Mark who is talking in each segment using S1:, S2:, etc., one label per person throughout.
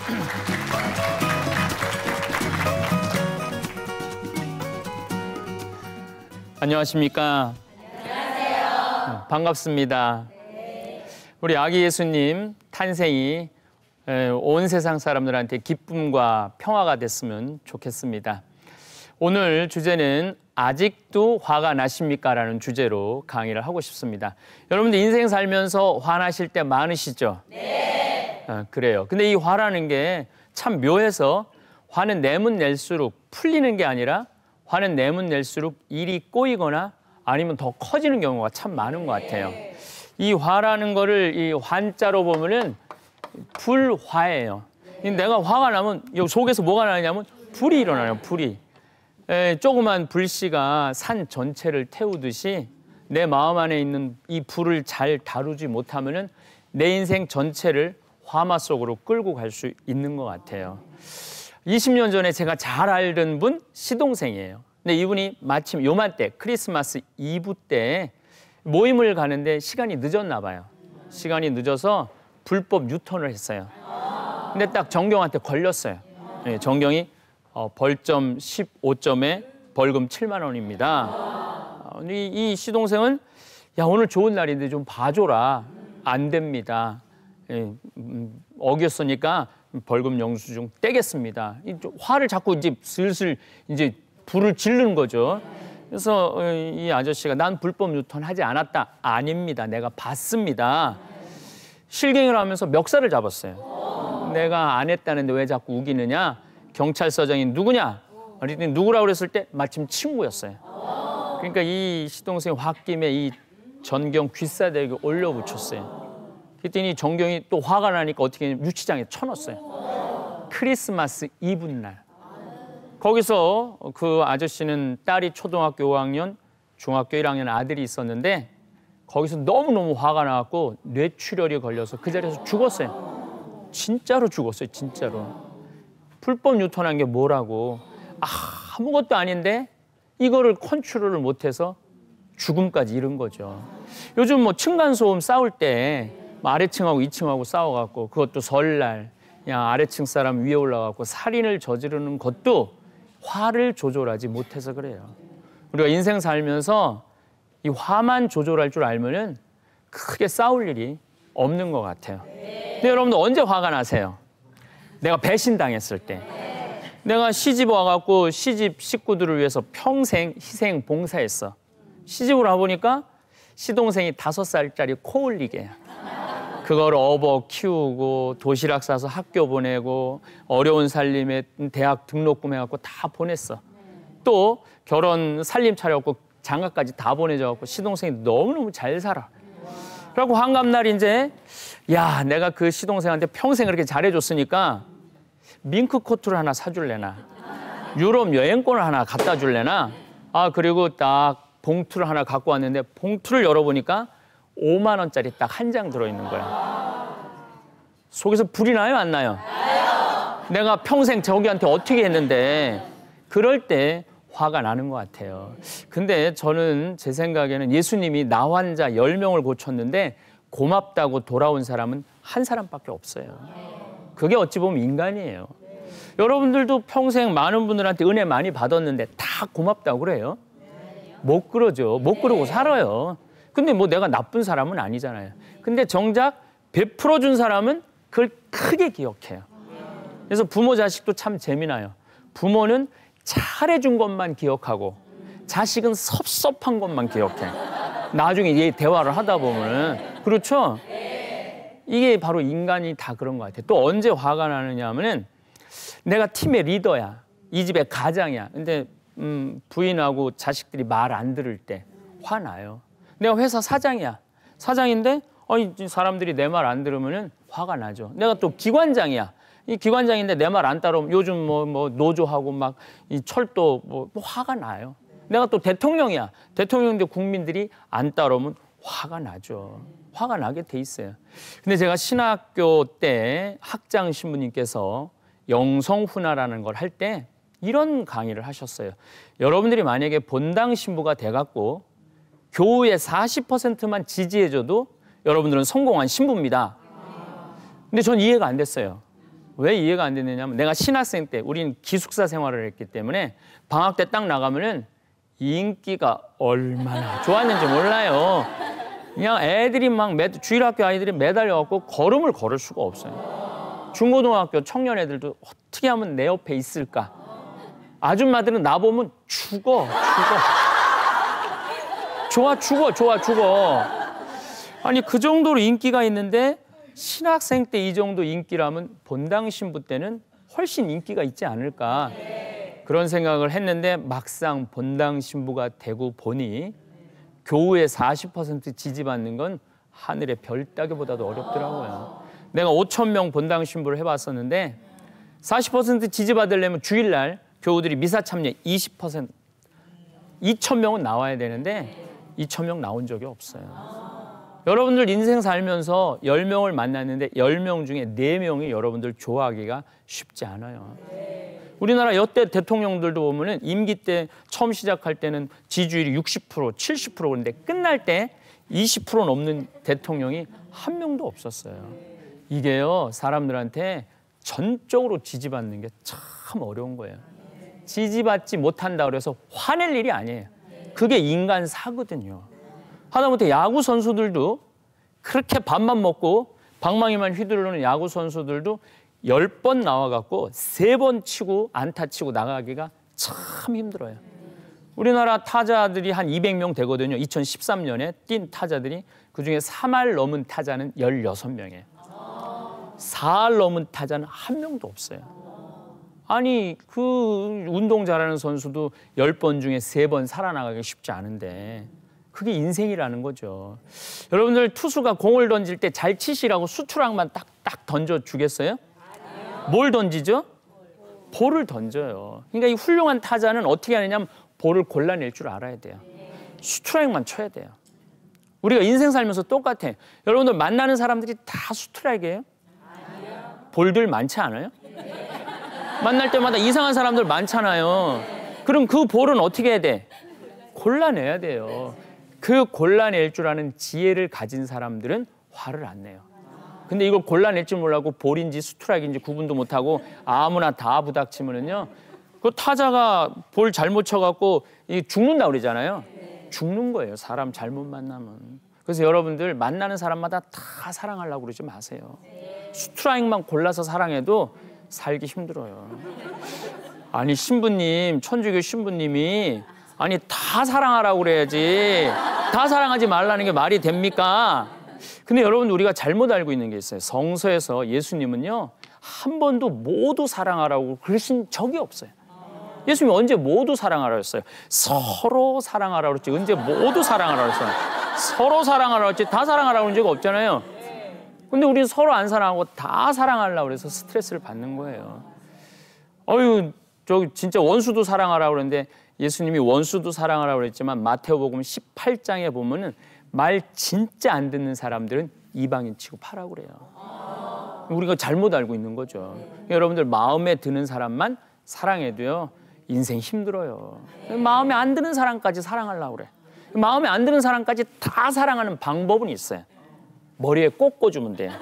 S1: 안녕하십니까?
S2: 안녕하세요.
S1: 반갑습니다.
S2: 네.
S1: 우리 아기 예수님 탄생이 온 세상 사람들한테 기쁨과 평화가 됐으면 좋겠습니다. 오늘 주제는 아직도 화가 나십니까? 라는 주제로 강의를 하고 싶습니다. 여러분들 인생 살면서 화나실 때 많으시죠?
S2: 네.
S1: 그래요. 근데 이 화라는 게 참 묘해서 화는 내면 낼수록 풀리는 게 아니라 화는 내면 낼수록 일이 꼬이거나 아니면 더 커지는 경우가 참 많은 것 같아요. 이 화라는 거를 이 환자로 보면은 불화예요. 내가 화가 나면 이 속에서 뭐가 나냐면 불이 일어나요. 불이. 조그만 불씨가 산 전체를 태우듯이 내 마음 안에 있는 이 불을 잘 다루지 못하면은 내 인생 전체를 화마 속으로 끌고 갈 수 있는 것 같아요. 20년 전에 제가 잘 알던 분 시동생이에요. 근데 이분이 마침 요맘때 크리스마스 이브 때 모임을 가는데 시간이 늦었나 봐요. 시간이 늦어서 불법 유턴을 했어요. 근데 딱 정경한테 걸렸어요. 정경이 벌점 15점에 벌금 7만 원입니다. 이 시동생은 야 오늘 좋은 날인데 좀 봐줘라. 안 됩니다. 어겼으니까 벌금 영수증 떼겠습니다. 화를 자꾸 이제 슬슬 이제 불을 지르는 거죠. 그래서 이 아저씨가 난 불법 유턴하지 않았다. 아닙니다. 내가 봤습니다. 실갱이를 하면서 멱살을 잡았어요. 내가 안 했다는데 왜 자꾸 우기느냐? 경찰서장이 누구냐? 그랬더니 누구라고 그랬을 때 마침 친구였어요. 그러니까 이 시동생 홧김에 이 전경 귀싸대기 올려붙였어요. 그랬더니 전경이 또 화가 나니까 어떻게 했냐면 유치장에 쳐넣었어요. 크리스마스 이브 날. 거기서 그 아저씨는 딸이 초등학교 5학년, 중학교 1학년 아들이 있었는데 거기서 너무너무 화가 나갖고 뇌출혈이 걸려서 그 자리에서 죽었어요. 진짜로 죽었어요. 진짜로. 불법 유턴한 게 뭐라고. 아무것도 아닌데 이거를 컨트롤을 못해서 죽음까지 이른 거죠. 요즘 뭐 층간소음 싸울 때 아래층하고 2층하고 싸워갖고 그것도 설날 그냥 아래층 사람 위에 올라가고 살인을 저지르는 것도 화를 조절하지 못해서 그래요. 우리가 인생 살면서 이 화만 조절할 줄 알면은 크게 싸울 일이 없는 것 같아요. 근데 여러분들 언제 화가 나세요? 내가 배신당했을 때. 내가 시집 와갖고 시집 식구들을 위해서 평생 희생 봉사했어. 시집을 와보니까 시동생이 5살짜리 코 올리게. 그걸 업어 키우고 도시락 싸서 학교 보내고 어려운 살림에 대학 등록금 해갖고 다 보냈어. 또 결혼 살림 차려갖고 장가까지 다 보내줘갖고 시동생이 너무너무 잘 살아. 그래갖고 한갑날 이제 야 내가 그 시동생한테 평생 그렇게 잘해줬으니까 밍크 코트를 하나 사줄래나 유럽 여행권을 하나 갖다 줄래나 그리고 딱 봉투를 하나 갖고 왔는데 봉투를 열어보니까 5만 원짜리 딱 한 장 들어있는 거야. 속에서 불이 나요? 안 나요? 나요. 내가 평생 저기한테 어떻게 했는데 그럴 때 화가 나는 것 같아요. 근데 저는 제 생각에는 예수님이 나 환자 10명을 고쳤는데 고맙다고 돌아온 사람은 한 사람밖에 없어요. 그게 어찌 보면 인간이에요. 여러분들도 평생 많은 분들한테 은혜 많이 받았는데 다 고맙다고 그래요? 못 그러죠. 못 그러고 살아요. 근데 뭐 내가 나쁜 사람은 아니잖아요. 근데 정작 베풀어준 사람은 그걸 크게 기억해요. 그래서 부모 자식도 참 재미나요. 부모는 잘해준 것만 기억하고 자식은 섭섭한 것만 기억해. 나중에 얘 대화를 하다 보면은 그렇죠? 이게 바로 인간이 다 그런 것 같아요. 또 언제 화가 나느냐 하면은 내가 팀의 리더야. 이 집의 가장이야. 근데 부인하고 자식들이 말 안 들을 때 화나요. 내가 회사 사장이야. 사장인데 사람들이 내 말 안 들으면은 화가 나죠. 내가 또 기관장이야. 이 기관장인데 내 말 안 따르면 요즘 뭐 노조하고 막 이 철도 뭐 화가 나요. 내가 또 대통령이야. 대통령인데 국민들이 안 따르면 화가 나죠. 화가 나게 돼 있어요. 근데 제가 신학교 때 학장 신부님께서 영성훈화라는 걸 할 때 이런 강의를 하셨어요. 여러분들이 만약에 본당 신부가 돼갖고 교우의 40%만 지지해줘도 여러분들은 성공한 신부입니다. 근데 전 이해가 안 됐어요. 왜 이해가 안 되느냐면 내가 신학생 때 우리는 기숙사 생활을 했기 때문에 방학 때 딱 나가면은 인기가 얼마나 좋았는지 몰라요. 그냥 애들이 막 주일학교 아이들이 매달려갖고 걸음을 걸을 수가 없어요. 중고등학교 청년 애들도 어떻게 하면 내 옆에 있을까? 아줌마들은 나 보면 죽어. 죽어. 아니 그 정도로 인기가 있는데 신학생 때 이 정도 인기라면 본당 신부 때는 훨씬 인기가 있지 않을까 그런 생각을 했는데 막상 본당 신부가 되고 보니 교우의 40% 지지받는 건 하늘의 별 따기보다도 어렵더라고요. 내가 5,000명 본당 신부를 해봤었는데 40% 지지받으려면 주일날 교우들이 미사 참여 20% 2,000명은 나와야 되는데 2,000명 나온 적이 없어요. 여러분들 인생 살면서 10명을 만났는데 10명 중에 4명이 여러분들 좋아하기가 쉽지 않아요. 우리나라 여태 대통령들도 보면은 임기 때 처음 시작할 때는 지지율이 60%, 70% 그런데 끝날 때 20% 넘는 대통령이 한 명도 없었어요. 이게요, 사람들한테 전적으로 지지받는 게 참 어려운 거예요. 지지받지 못한다 그래서 화낼 일이 아니에요. 그게 인간사거든요. 하다못해 야구 선수들도 그렇게 밥만 먹고 방망이만 휘두르는 야구 선수들도 10번 나와갖고 3번 치고 안타 치고 나가기가 참 힘들어요. 우리나라 타자들이 한 200명 되거든요. 2013년에 뛴 타자들이 그중에 3할 넘은 타자는 16명이에요. 4할 넘은 타자는 한 명도 없어요. 아니 그 운동 잘하는 선수도 10번 중에 3번 살아나가기 쉽지 않은데 그게 인생이라는 거죠. 여러분들 투수가 공을 던질 때 잘 치시라고 수투락만 딱딱 던져주겠어요? 뭘 던지죠? 볼을 던져요. 그러니까 이 훌륭한 타자는 어떻게 하느냐면 볼을 골라낼 줄 알아야 돼요. 수트라이크만 쳐야 돼요. 우리가 인생 살면서 똑같아. 여러분들 만나는 사람들이 다 수트라이크예요? 볼들 많지 않아요? 만날 때마다 이상한 사람들 많잖아요. 그럼 그 볼은 어떻게 해야 돼? 골라내야 돼요. 그 골라낼 줄 아는 지혜를 가진 사람들은 화를 안 내요. 근데 이걸 골라낼 줄 몰라고 볼인지 스트라이크인지 구분도 못하고 아무나 다 부닥치면은요, 그 타자가 볼 잘못 쳐갖고 죽는다 그러잖아요. 죽는 거예요. 사람 잘못 만나면. 그래서 여러분들 만나는 사람마다 다 사랑하려고 그러지 마세요. 스트라이크만 골라서 사랑해도 살기 힘들어요. 아니 신부님, 천주교 신부님이 아니 다 사랑하라고 그래야지 다 사랑하지 말라는 게 말이 됩니까? 근데 여러분 우리가 잘못 알고 있는 게 있어요. 성서에서 예수님은요 한 번도 모두 사랑하라고 그러신 적이 없어요. 예수님이 언제 모두 사랑하라고 했어요? 서로 사랑하라고 그랬지 언제 모두 사랑하라고 했어요? 서로 사랑하라고 했지 다 사랑하라고 그런 적 없잖아요. 근데 우리는 서로 안 사랑하고 다 사랑하려고 그래서 스트레스를 받는 거예요. 어휴, 저 진짜 원수도 사랑하라고 그러는데 예수님이 원수도 사랑하라고 그랬지만 마태오복음 18장에 보면은 말 진짜 안 듣는 사람들은 이방인 취급하라고 그래요. 우리가 잘못 알고 있는 거죠. 여러분들 마음에 드는 사람만 사랑해도요 인생 힘들어요. 마음에 안 드는 사람까지 사랑하려고 그래. 마음에 안 드는 사람까지 다 사랑하는 방법은 있어요. 머리에 꽂아주면 돼요.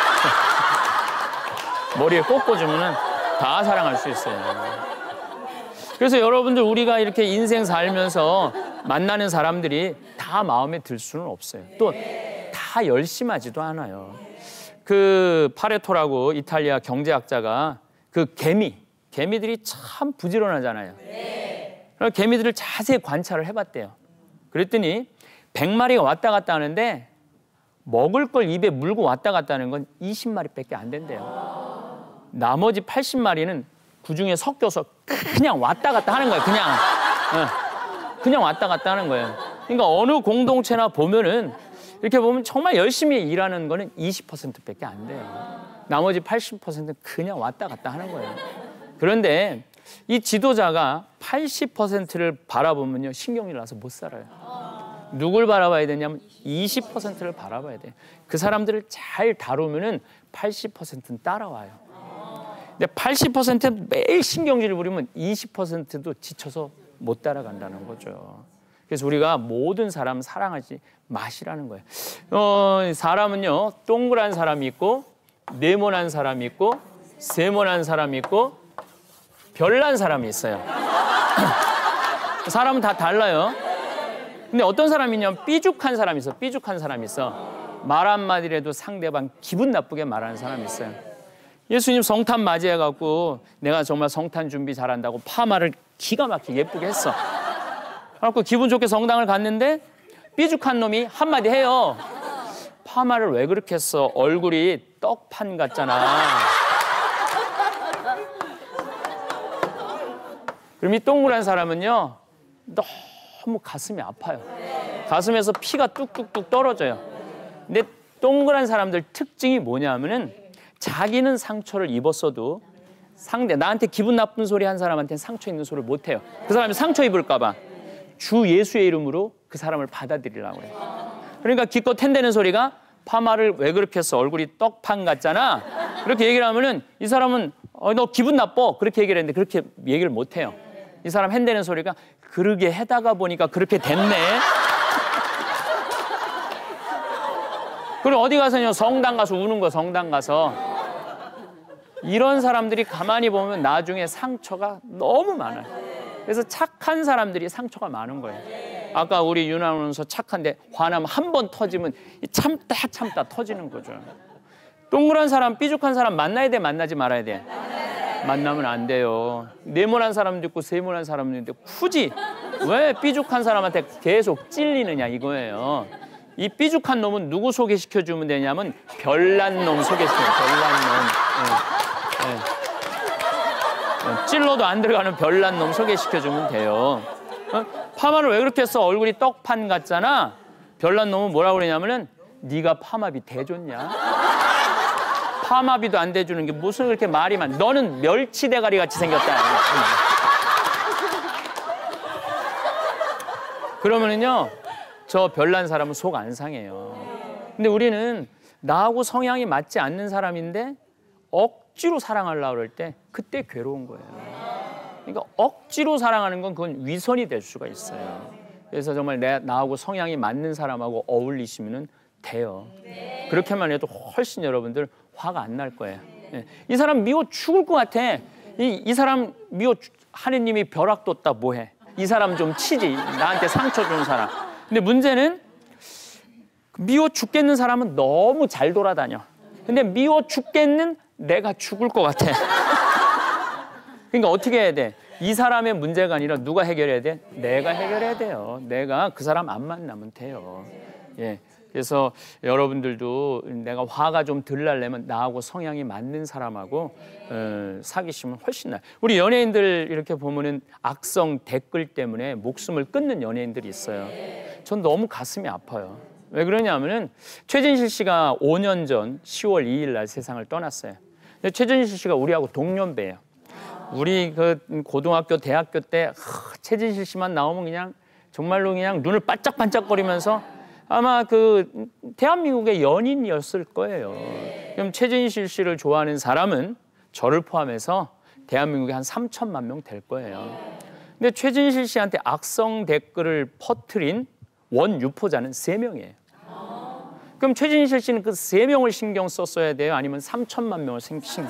S1: 머리에 꽂아주면 다 사랑할 수 있어요. 그래서 여러분들 우리가 이렇게 인생 살면서 만나는 사람들이 다 마음에 들 수는 없어요. 또 다 열심하지도 않아요. 그 파레토라고 이탈리아 경제학자가 그 개미들이 참 부지런하잖아요. 그래서 개미들을 자세히 관찰을 해봤대요. 그랬더니 100마리가 왔다 갔다 하는데 먹을 걸 입에 물고 왔다 갔다 하는 건 20마리밖에 안 된대요. 나머지 80마리는 그중에 섞여서 그냥 왔다 갔다 하는 거예요. 그냥 왔다 갔다 하는 거예요. 그러니까 어느 공동체나 보면은 이렇게 보면 정말 열심히 일하는 거는 20%밖에 안 돼요. 나머지 80%는 그냥 왔다 갔다 하는 거예요. 그런데 이 지도자가 80%를 바라보면요 신경이 나서 못 살아요. 누굴 바라봐야 되냐면 20%를 바라봐야 돼요. 그 사람들을 잘 다루면은 80%는 따라와요. 근데 80%는 매일 신경질을 부리면 20%도 지쳐서 못 따라간다는 거죠. 그래서 우리가 모든 사람 사랑하지 마시라는 거예요. 사람은요 동그란 사람이 있고 네모난 사람이 있고 세모난 사람이 있고 별난 사람이 있어요. 사람은 다 달라요. 근데 어떤 사람이 있냐면 삐죽한 사람이 있어. 삐죽한 사람이 있어. 말 한마디라도 상대방 기분 나쁘게 말하는 사람이 있어요. 예수님 성탄 맞이해갖고 내가 정말 성탄 준비 잘한다고 파마를 기가 막히게 예쁘게 했어. 그래갖고 기분 좋게 성당을 갔는데 삐죽한 놈이 한마디 해요. 파마를 왜 그렇게 했어? 얼굴이 떡판 같잖아. 그럼 이 동그란 사람은요 너무 가슴이 아파요. 가슴에서 피가 뚝뚝뚝 떨어져요. 근데 동그란 사람들 특징이 뭐냐면은 자기는 상처를 입었어도 나한테 기분 나쁜 소리 한 사람한테는 상처 있는 소리를 못 해요. 그 사람이 상처 입을까 봐 주 예수의 이름으로 그 사람을 받아들이려고 그래요. 그러니까 기껏 핸대는 소리가 파마를 왜 그렇게 했어? 얼굴이 떡판 같잖아. 그렇게 얘기를 하면은 이 사람은 너 기분 나빠. 그렇게 얘기를 했는데 그렇게 얘기를 못 해요. 이 사람 핸대는 소리가 그러게 해다가 보니까 그렇게 됐네. 그리고 어디 가서요? 성당 가서 우는 거, 성당 가서. 이런 사람들이 가만히 보면 나중에 상처가 너무 많아요. 그래서 착한 사람들이 상처가 많은 거예요. 아까 우리 윤아 아나운서 착한데 화나면 한 번 터지면 참다 터지는 거죠. 동그란 사람, 삐죽한 사람 만나야 돼, 만나지 말아야 돼? 만나면 안 돼요. 네모난 사람도 있고 세모난 사람도 있는데 굳이 왜 삐죽한 사람한테 계속 찔리느냐 이거예요. 이 삐죽한 놈은 누구 소개시켜주면 되냐면 별난 놈 소개시켜요. 별난 놈. 네. 네. 찔러도 안 들어가는 별난 놈 소개시켜주면 돼요. 파마를 왜 그렇게 했어? 얼굴이 떡판 같잖아. 별난 놈은 뭐라고 그러냐면은 네가 파마비 대줬냐? 파마비도 안 대주는 게 무슨 그렇게 말이 많아. 너는 멸치 대가리 같이 생겼다. 그러면은요 저 별난 사람은 속 안 상해요. 근데 우리는 나하고 성향이 맞지 않는 사람인데 억지로 사랑하려고 그럴 때 그때 괴로운 거예요. 그러니까 억지로 사랑하는 건 그건 위선이 될 수가 있어요. 그래서 정말 나하고 성향이 맞는 사람하고 어울리시면 돼요. 그렇게만 해도 훨씬 여러분들 화가 안 날 거예요. 이 사람 미워 죽을 것 같아. 이 사람 미워 하느님이 벼락 뒀다 뭐해. 이 사람 좀 치지. 나한테 상처 준 사람. 근데 문제는 미워 죽겠는 사람은 너무 잘 돌아다녀. 근데 미워 죽겠는 내가 죽을 것 같아. 그러니까 어떻게 해야 돼? 이 사람의 문제가 아니라 누가 해결해야 돼? 내가 해결해야 돼요. 내가 그 사람 안 만나면 돼요. 예. 그래서 여러분들도 내가 화가 좀 덜 나려면 나하고 성향이 맞는 사람하고 사귀시면 훨씬 나아요. 우리 연예인들 이렇게 보면은 악성 댓글 때문에 목숨을 끊는 연예인들이 있어요. 전 너무 가슴이 아파요. 왜 그러냐면은 최진실 씨가 5년 전 10월 2일 날 세상을 떠났어요. 근데 최진실 씨가 우리하고 동년배예요. 우리 그 고등학교, 대학교 때 최진실 씨만 나오면 그냥 정말로 그냥 눈을 반짝반짝거리면서 아마 그 대한민국의 연인이었을 거예요. 그럼 최진실 씨를 좋아하는 사람은 저를 포함해서 대한민국에 한 3천만 명 될 거예요. 근데 최진실 씨한테 악성 댓글을 퍼뜨린 원유포자는 3명이에요. 그럼 최진실 씨는 그 3명을 신경 썼어야 돼요? 아니면 3천만 명을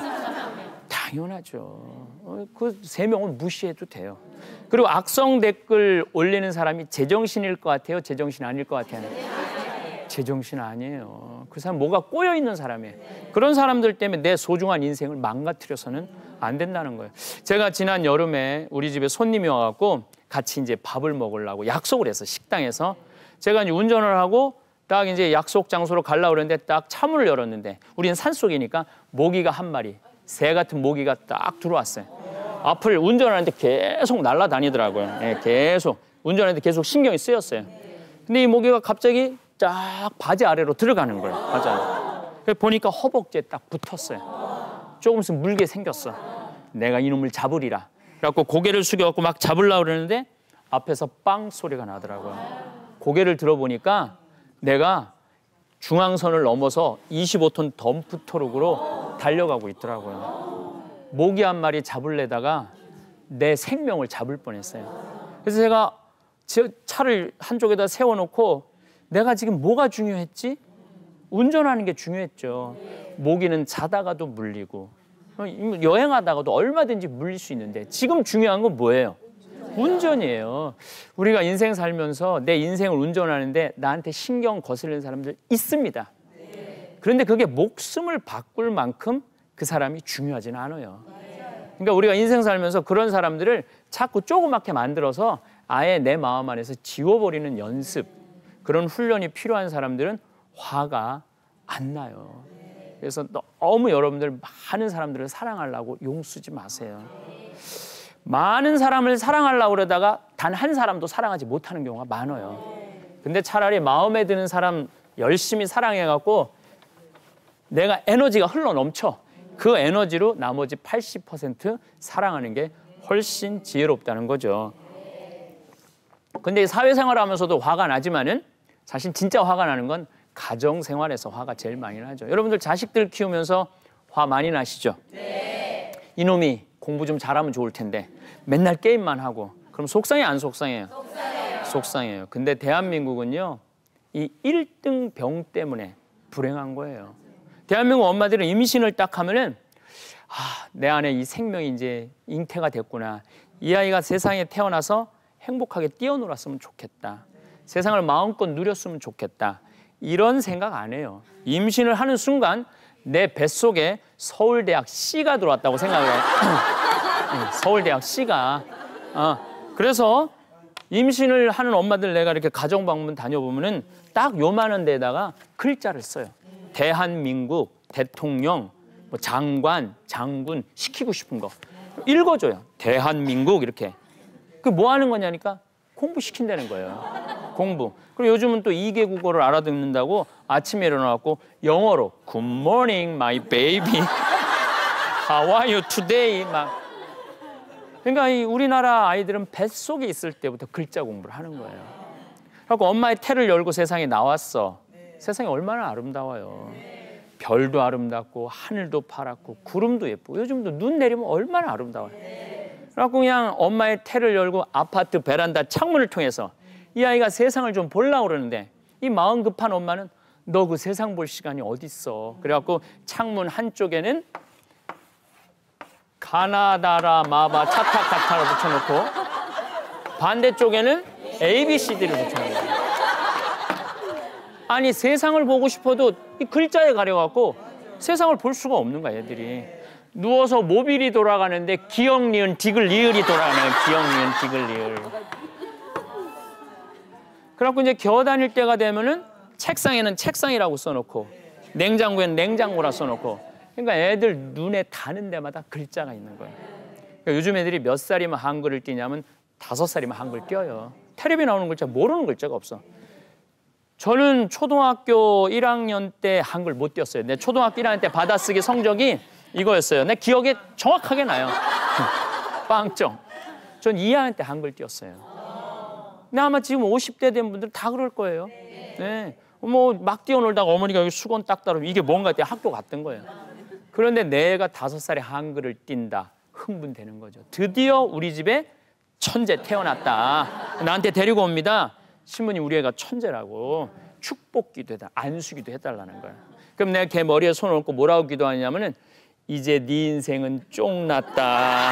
S1: 당연하죠. 그 3명은 무시해도 돼요. 그리고 악성 댓글 올리는 사람이 제정신일 것 같아요? 제정신 아닐 것 같아요? 제정신 아니에요. 그 사람 뭐가 꼬여 있는 사람이에요. 그런 사람들 때문에 내 소중한 인생을 망가뜨려서는 안 된다는 거예요. 제가 지난 여름에 우리 집에 손님이 와갖고 같이 이제 밥을 먹으려고 약속을 해서 식당에서 제가 이제 운전을 하고 딱 이제 약속 장소로 가려고 그랬는데 딱 차문을 열었는데 우리는 산속이니까 모기가 한 마리, 새 같은 모기가 딱 들어왔어요. 앞을 운전하는데 계속 날아다니더라고요. 예, 계속 운전하는데 계속 신경이 쓰였어요. 근데 이 모기가 갑자기 쫙 바지 아래로 들어가는 거예요. 바지 아래. 보니까 허벅지에 딱 붙었어요. 조금 있으면 물게 생겼어. 내가 이놈을 잡으리라. 그래갖고 고개를 숙여갖고 막 잡으려고 그러는데 앞에서 빵 소리가 나더라고요. 고개를 들어보니까 내가 중앙선을 넘어서 25톤 덤프 트럭으로 달려가고 있더라고요. 모기 한 마리 잡으려다가 내 생명을 잡을 뻔했어요. 그래서 제가 차를 한쪽에다 세워놓고 내가 지금 뭐가 중요했지? 운전하는 게 중요했죠. 모기는 자다가도 물리고 여행하다가도 얼마든지 물릴 수 있는데 지금 중요한 건 뭐예요? 운전이에요. 우리가 인생 살면서 내 인생을 운전하는데 나한테 신경 거슬리는 사람들 있습니다. 그런데 그게 목숨을 바꿀 만큼 그 사람이 중요하지는 않아요. 그러니까 우리가 인생 살면서 그런 사람들을 자꾸 조그맣게 만들어서 아예 내 마음 안에서 지워버리는 연습, 그런 훈련이 필요한 사람들은 화가 안 나요. 그래서 너무 여러분들 많은 사람들을 사랑하려고 용 쓰지 마세요. 많은 사람을 사랑하려고 그러다가 단 한 사람도 사랑하지 못하는 경우가 많아요. 근데 차라리 마음에 드는 사람 열심히 사랑해갖고 내가 에너지가 흘러넘쳐. 그 에너지로 나머지 80% 사랑하는 게 훨씬 지혜롭다는 거죠. 근데 사회생활을 하면서도 화가 나지만은 사실 진짜 화가 나는 건 가정생활에서 화가 제일 많이 나죠. 여러분들 자식들 키우면서 화 많이 나시죠? 네. 이놈이 공부 좀 잘하면 좋을 텐데 맨날 게임만 하고 그럼 속상해 안 속상해요? 속상해요. 속상해요. 근데 대한민국은요, 이 1등 병 때문에 불행한 거예요. 대한민국 엄마들은 임신을 딱 하면은 내 안에 이 생명이 이제 잉태가 됐구나. 이 아이가 세상에 태어나서 행복하게 뛰어놀았으면 좋겠다. 세상을 마음껏 누렸으면 좋겠다. 이런 생각 안 해요. 임신을 하는 순간 내 뱃속에 서울대학 C가 들어왔다고 생각을 해요. 서울대학 C가. 그래서 임신을 하는 엄마들 내가 이렇게 가정방문 다녀보면은 딱 요만한 데다가 글자를 써요. 대한민국, 대통령, 뭐 장관, 장군 시키고 싶은 거 읽어줘요. 대한민국 이렇게. 그 뭐 하는 거냐니까 공부시킨다는 거예요. 공부. 그리고 요즘은 또 2개 국어를 알아듣는다고 아침에 일어나갖고 영어로 Good morning, my baby. How are you today? 막. 그러니까 이 우리나라 아이들은 뱃속에 있을 때부터 글자 공부를 하는 거예요. 그래서 엄마의 태를 열고 세상에 나왔어. 세상이 얼마나 아름다워요. 별도 아름답고 하늘도 파랗고 구름도 예쁘고 요즘도 눈 내리면 얼마나 아름다워요. 그래서 그냥 엄마의 태를 열고 아파트 베란다 창문을 통해서 이 아이가 세상을 좀 보려고 그러는데 이 마음 급한 엄마는 너 그 세상 볼 시간이 어딨어. 그래갖고 창문 한쪽에는 가나다라 마바 차타카타를 붙여놓고 반대쪽에는 ABCD를 붙여놓고 아니 세상을 보고 싶어도 이 글자에 가려갖고 세상을 볼 수가 없는 거야 애들이. 누워서 모빌이 돌아가는데 기역 니은 디귿 리을이 돌아가네요. 기역 니은 디귿 리을. 그래갖고 이제 겨우 다닐 때가 되면은 책상에는 책상이라고 써놓고 냉장고에는 냉장고라 써놓고 그러니까 애들 눈에 닿는 데마다 글자가 있는 거예요. 그러니까 요즘 애들이 몇 살이면 한글을 띄냐면 5살이면 한글 띄어요. 텔레비 나오는 글자 모르는 글자가 없어. 저는 초등학교 1학년 때 한글 못 띄었어요. 내 초등학교 1학년 때 받아쓰기 성적이 이거였어요. 내 기억에 정확하게 나요. 빵점. 전 2학년 때 한글 띄었어요. 근데 아마 지금 50대 된 분들 다 그럴 거예요. 네. 뭐 막 뛰어놀다가 어머니가 여기 수건 닦다로 이게 뭔가 때 학교 갔던 거예요. 그런데 내가 5살에 한글을 띈다. 흥분되는 거죠. 드디어 우리 집에 천재 태어났다. 나한테 데리고 옵니다. 신부님 우리 애가 천재라고 축복기도 해달라. 안수기도 해달라는 거야. 그럼 내가 걔 머리에 손을 얹고 뭐라고 기도하냐면은 이제 네 인생은 쫑났다.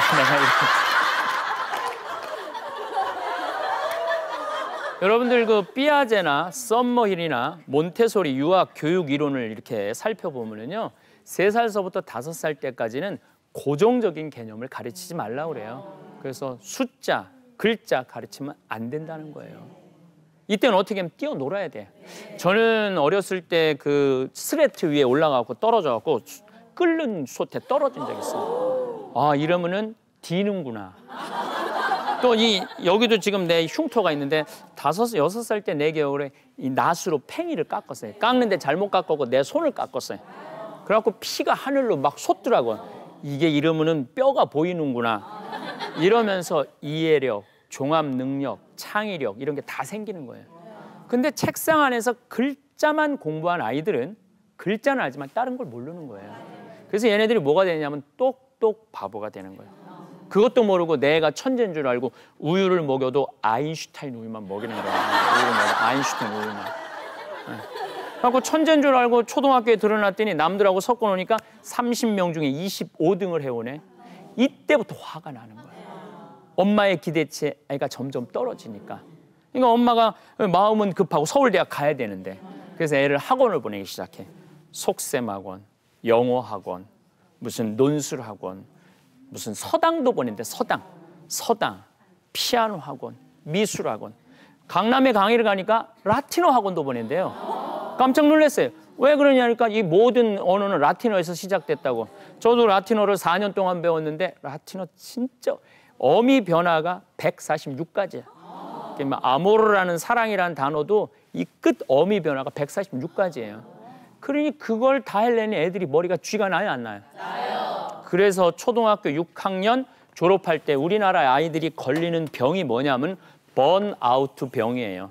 S1: 여러분들 그 삐아제나 썸머힐이나 몬테소리 유아 교육 이론을 이렇게 살펴보면요 3살서부터 5살 때까지는 고정적인 개념을 가르치지 말라고 그래요. 그래서 숫자, 글자 가르치면 안 된다는 거예요. 이때는 어떻게 하면 뛰어놀아야 돼. 저는 어렸을 때 그 스레트 위에 올라가고 떨어져갖고 끓는 솥에 떨어진 적 있어요. 아 이러면은 디는구나. 또 여기도 지금 내 흉터가 있는데 5, 6살 때 내 기억으로 이 낫으로 팽이를 깎았어요. 깎는데 잘못 깎았고 내 손을 깎았어요. 그래갖고 피가 하늘로 막 솟더라고요. 이게 이러면은 뼈가 보이는구나. 이러면서 이해력, 종합 능력, 창의력 이런 게 다 생기는 거예요. 근데 책상 안에서 글자만 공부한 아이들은 글자는 알지만 다른 걸 모르는 거예요. 그래서 얘네들이 뭐가 되냐면 똑똑 바보가 되는 거예요. 그것도 모르고 내가 천재인 줄 알고 우유를 먹여도 아인슈타인 우유만 먹이는 거야. 우유를 먹여 아인슈타인 우유만. 그래갖고 천재인 줄 알고 초등학교에 들어놨더니 남들하고 섞어 놓으니까 30명 중에 25등을 해오네. 이때부터 화가 나는 거예요. 엄마의 기대치에 아이가 점점 떨어지니까. 그러니까 엄마가 마음은 급하고 서울대학 가야 되는데, 그래서 애를 학원을 보내기 시작해. 속셈학원, 영어학원, 무슨 논술학원, 무슨 서당도 보낸대. 서당, 피아노 학원, 미술학원. 강남에 강의를 가니까 라틴어 학원도 보낸대요. 깜짝 놀랐어요. 왜 그러냐니까 이 모든 언어는 라틴어에서 시작됐다고. 저도 라틴어를 4년 동안 배웠는데 라틴어 진짜 어미 변화가 146가지야. 아모르라는 사랑이라는 단어도 이 끝 어미 변화가 146가지예요. 그러니 그걸 다 하려니 애들이 머리가 쥐가 나요, 안 나요? 나요. 그래서 초등학교 6학년 졸업할 때 우리나라 아이들이 걸리는 병이 뭐냐면 번아웃 병이에요.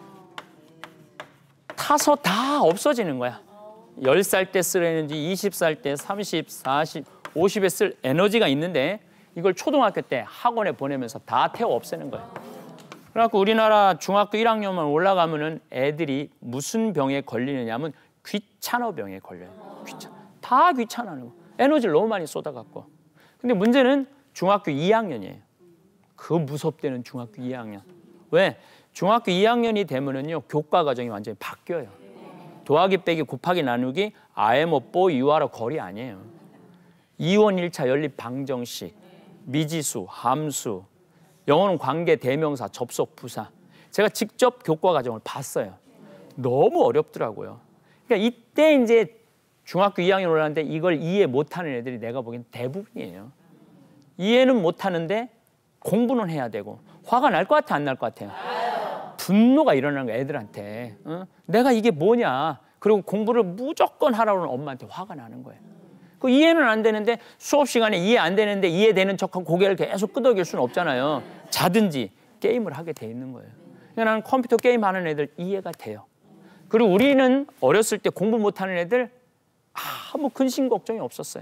S1: 타서 다 없어지는 거야. 10살 때 쓸 에너지, 20살 때, 30, 40, 50에 쓸 에너지가 있는데 이걸 초등학교 때 학원에 보내면서 다 태워 없애는 거예요. 그래갖고 우리나라 중학교 1학년만 올라가면은 애들이 무슨 병에 걸리느냐면 귀찮아 병에 걸려요. 다 귀찮아하는 거. 에너지를 너무 많이 쏟아갖고. 근데 문제는 중학교 2학년이에요. 그 무섭다는 중학교 2학년. 왜? 중학교 2학년이 되면은요 교과 과정이 완전히 바뀌어요. 더하기 빼기 곱하기 나누기 아예 뭐 뽀 유아로 거리 아니에요. 이원 1차 연립 방정식, 미지수, 함수, 영어는 관계 대명사, 접속 부사. 제가 직접 교과 과정을 봤어요. 너무 어렵더라고요. 그러니까 이때 이제 중학교 2학년 올라왔는데 이걸 이해 못하는 애들이 내가 보기엔 대부분이에요. 이해는 못하는데 공부는 해야 되고. 화가 날 것 같아, 안 날 것 같아요? 분노가 일어나는 거야, 애들한테. 내가 이게 뭐냐. 그리고 공부를 무조건 하라고 하는 엄마한테 화가 나는 거예요. 그 이해는 안 되는데 수업 시간에 이해 안 되는데 이해되는 척하고 고개를 계속 끄덕일 수는 없잖아요. 자든지 게임을 하게 돼 있는 거예요. 그러니까 나는 컴퓨터 게임 하는 애들 이해가 돼요. 그리고 우리는 어렸을 때 공부 못하는 애들 아무 근심 걱정이 없었어요.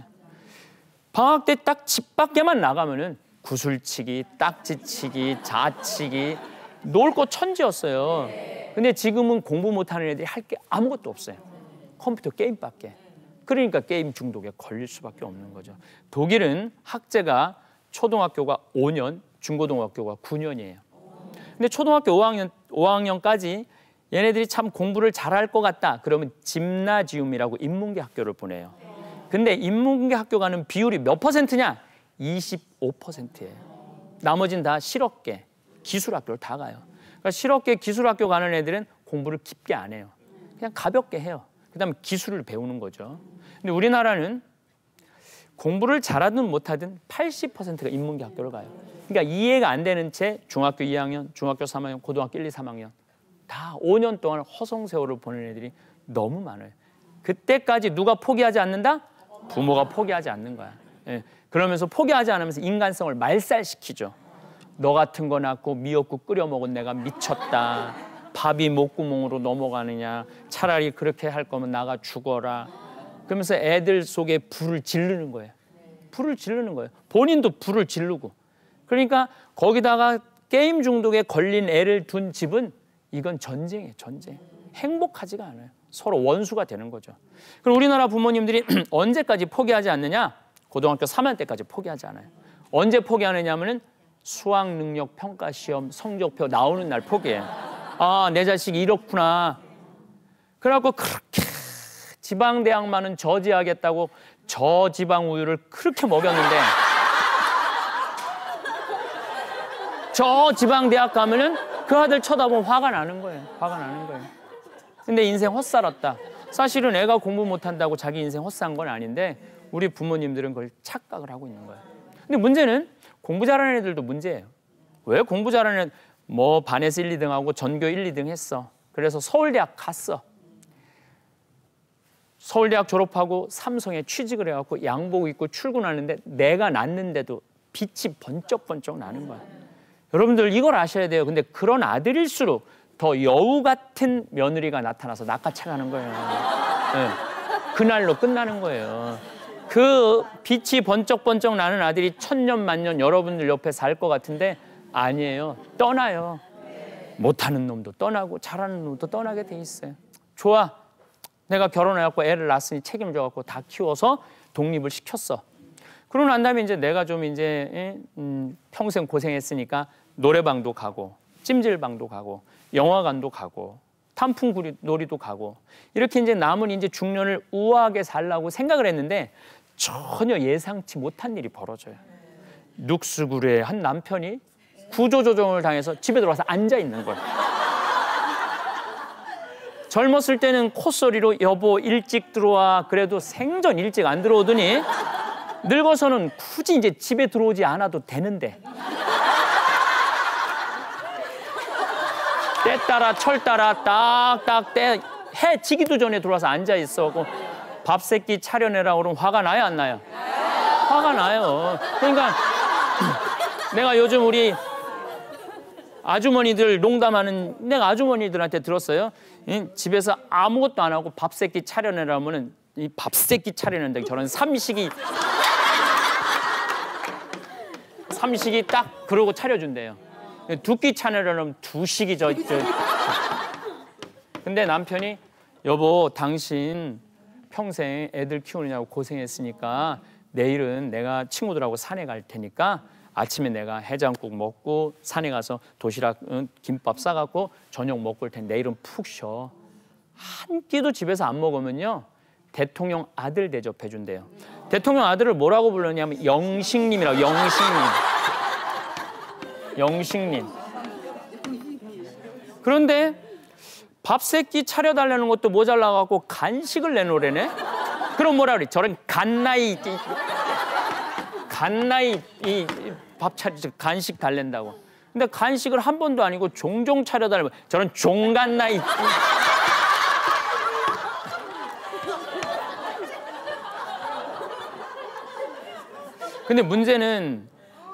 S1: 방학 때 딱 집 밖에만 나가면은 구슬치기, 딱지치기, 자치기, 놀 거 천지였어요. 근데 지금은 공부 못하는 애들이 할 게 아무것도 없어요. 컴퓨터 게임밖에. 그러니까 게임 중독에 걸릴 수밖에 없는 거죠. 독일은 학제가 초등학교가 5년, 중고등학교가 9년이에요. 근데 초등학교 5학년까지 얘네들이 참 공부를 잘할 것 같다. 그러면 짐나지움이라고 인문계 학교를 보내요. 근데 인문계 학교 가는 비율이 몇 퍼센트냐? 25%예요. 나머지는 다 실업계, 기술학교를 다 가요. 그러니까 실업계, 기술학교 가는 애들은 공부를 깊게 안 해요. 그냥 가볍게 해요. 그다음에 기술을 배우는 거죠. 근데 우리나라는 공부를 잘하든 못하든 80%가 인문계 학교를 가요. 그러니까 이해가 안 되는 채 중학교 2학년, 중학교 3학년, 고등학교 1, 2, 3학년 다 5년 동안 허송세월을 보낸 애들이 너무 많아요. 그때까지 누가 포기하지 않는다? 부모가 포기하지 않는 거야. 예. 그러면서 포기하지 않으면서 인간성을 말살시키죠. 너 같은 거 낳고 미역국 끓여 먹은 내가 미쳤다. 밥이 목구멍으로 넘어가느냐. 차라리 그렇게 할 거면 나가 죽어라. 그러면서 애들 속에 불을 지르는 거예요. 불을 지르는 거예요. 본인도 불을 지르고. 그러니까 거기다가 게임 중독에 걸린 애를 둔 집은 이건 전쟁이에요. 전쟁. 행복하지가 않아요. 서로 원수가 되는 거죠. 그럼 우리나라 부모님들이 언제까지 포기하지 않느냐? 고등학교 3학년 때까지 포기하지 않아요. 언제 포기하느냐 하면은 수학능력평가시험 성적표 나오는 날 포기해요. 아, 내 자식이 이렇구나. 그래갖고 그렇게 지방대학만은 저지하겠다고 저지방 우유를 그렇게 먹였는데 저 지방대학 가면은 그 아들 쳐다보면 화가 나는 거예요. 화가 나는 거예요. 근데 인생 헛살았다. 사실은 애가 공부 못한다고 자기 인생 헛산 건 아닌데 우리 부모님들은 그걸 착각을 하고 있는 거예요. 근데 문제는 공부 잘하는 애들도 문제예요. 왜 공부 잘하는 애들 뭐 반에서 1, 2등하고 전교 1, 2등 했어. 그래서 서울대학 갔어. 서울대학 졸업하고 삼성에 취직을 해갖고 양복 입고 출근하는데 내가 낳는데도 빛이 번쩍번쩍 나는 거야. 여러분들 이걸 아셔야 돼요. 근데 그런 아들일수록 더 여우 같은 며느리가 나타나서 낚아채가는 거예요. 네. 그날로 끝나는 거예요. 그 빛이 번쩍번쩍 나는 아들이 천년 만년 여러분들 옆에 살 것 같은데 아니에요. 떠나요. 못하는 놈도 떠나고 잘하는 놈도 떠나게 돼 있어요. 좋아. 내가 결혼해갖고 애를 낳았으니 책임져갖고 다 키워서 독립을 시켰어. 그러고 난 다음에 이제 내가 좀 이제 평생 고생했으니까 노래방도 가고 찜질방도 가고 영화관도 가고 단풍놀이도 가고 이렇게 이제 남은 이제 중년을 우아하게 살라고 생각을 했는데 전혀 예상치 못한 일이 벌어져요. 눅수구레 한 남편이 구조조정을 당해서 집에 들어와서 앉아 있는 거예요. 젊었을 때는 콧소리로 여보 일찍 들어와 그래도 생전 일찍 안 들어오더니 늙어서는 굳이 이제 집에 들어오지 않아도 되는데 때 따라 철 따라 딱딱 때 해 지기도 전에 들어와서 앉아 있어고 밥 세끼 차려내라고 그러면 화가 나요 안 나요? 화가 나요. 그러니까 내가 요즘 우리 아주머니들 농담하는 내가 아주머니들한테 들었어요. 집에서 아무것도 안 하고 밥 세끼 차려내라면은 이 밥 세끼 차려낸다 저런 삼식이 딱 그러고 차려준대요. 두 끼 차려내려면 두 식이 근데 남편이 여보 당신 평생 애들 키우느냐고 고생했으니까 내일은 내가 친구들하고 산에 갈 테니까 아침에 내가 해장국 먹고 산에 가서 도시락 김밥 싸갖고 저녁 먹고 올 테니 내일은 푹 쉬어. 한 끼도 집에서 안 먹으면요 대통령 아들 대접해 준대요. 대통령 아들을 뭐라고 불렀냐면 영식님이라고. 영식님. 그런데 밥 세끼 차려달라는 것도 모자라갖고 간식을 내놓으래네. 그럼 뭐라 그래? 저런 갓나이 이 밥 차리 간식 달랜다고. 근데 간식을 한 번도 아니고 종종 차려달라고. 저런 종갓나이. 근데 문제는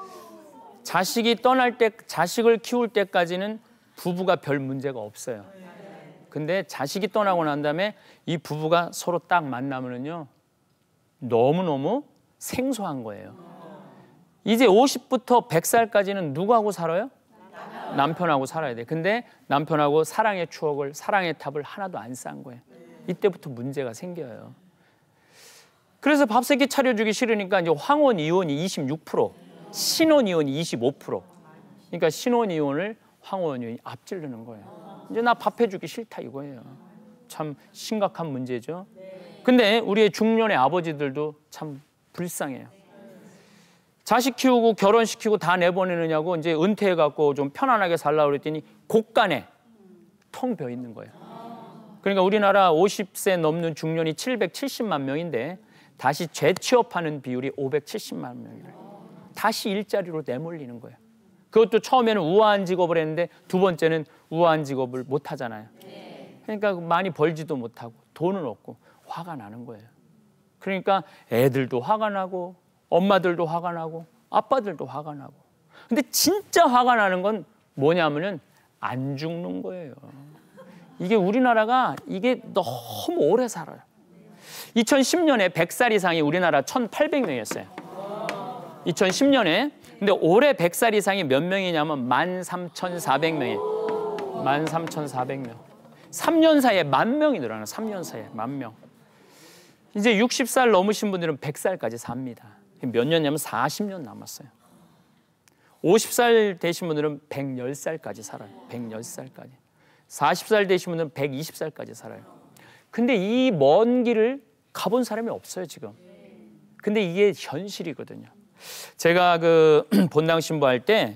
S1: 자식을 키울 때까지는 부부가 별 문제가 없어요. 근데 자식이 떠나고 난 다음에 이 부부가 서로 딱 만나면은요 너무너무 생소한 거예요. 이제 50부터 100살까지는 누구하고 살아요? 남편하고 살아야 돼. 근데 남편하고 사랑의 추억을, 사랑의 탑을 하나도 안 쌓은 거예요. 이때부터 문제가 생겨요. 그래서 밥 세끼 차려주기 싫으니까 이제 황혼 이혼이 26%, 신혼 이혼이 25%. 그러니까 신혼 이혼을 황혼 이혼이 앞지르는 거예요. 이제 나 밥 해주기 싫다 이거예요. 참 심각한 문제죠. 근데 우리의 중년의 아버지들도 참 불쌍해요. 자식 키우고 결혼시키고 다 내보내느냐고 이제 은퇴해갖고 좀 편안하게 살라고 그랬더니 곳간에 텅 비어 있는 거예요. 그러니까 우리나라 50세 넘는 중년이 770만 명인데 다시 재취업하는 비율이 570만 명이래요. 다시 일자리로 내몰리는 거예요. 그것도 처음에는 우아한 직업을 했는데 두 번째는 우아한 직업을 못 하잖아요. 그러니까 많이 벌지도 못하고 돈은 없고 화가 나는 거예요. 그러니까 애들도 화가 나고 엄마들도 화가 나고 아빠들도 화가 나고. 근데 진짜 화가 나는 건 뭐냐면은 안 죽는 거예요. 이게 우리나라가 이게 너무 오래 살아요. 2010년에 100살 이상이 우리나라 1,800명이었어요. 2010년에. 근데 올해 100살 이상이 몇 명이냐면 13,400명이에요. 13,400명. 3년 사이에 10,000명이 늘어나요. 3년 사이에 10,000명. 이제 60살 넘으신 분들은 100살까지 삽니다. 몇 년이냐면 40년 남았어요. 50살 되신 분들은 110살까지 살아요. 110살까지. 40살 되신 분들은 120살까지 살아요. 근데 이 먼 길을 가본 사람이 없어요, 지금. 근데 이게 현실이거든요. 제가 그 본당 신부할 때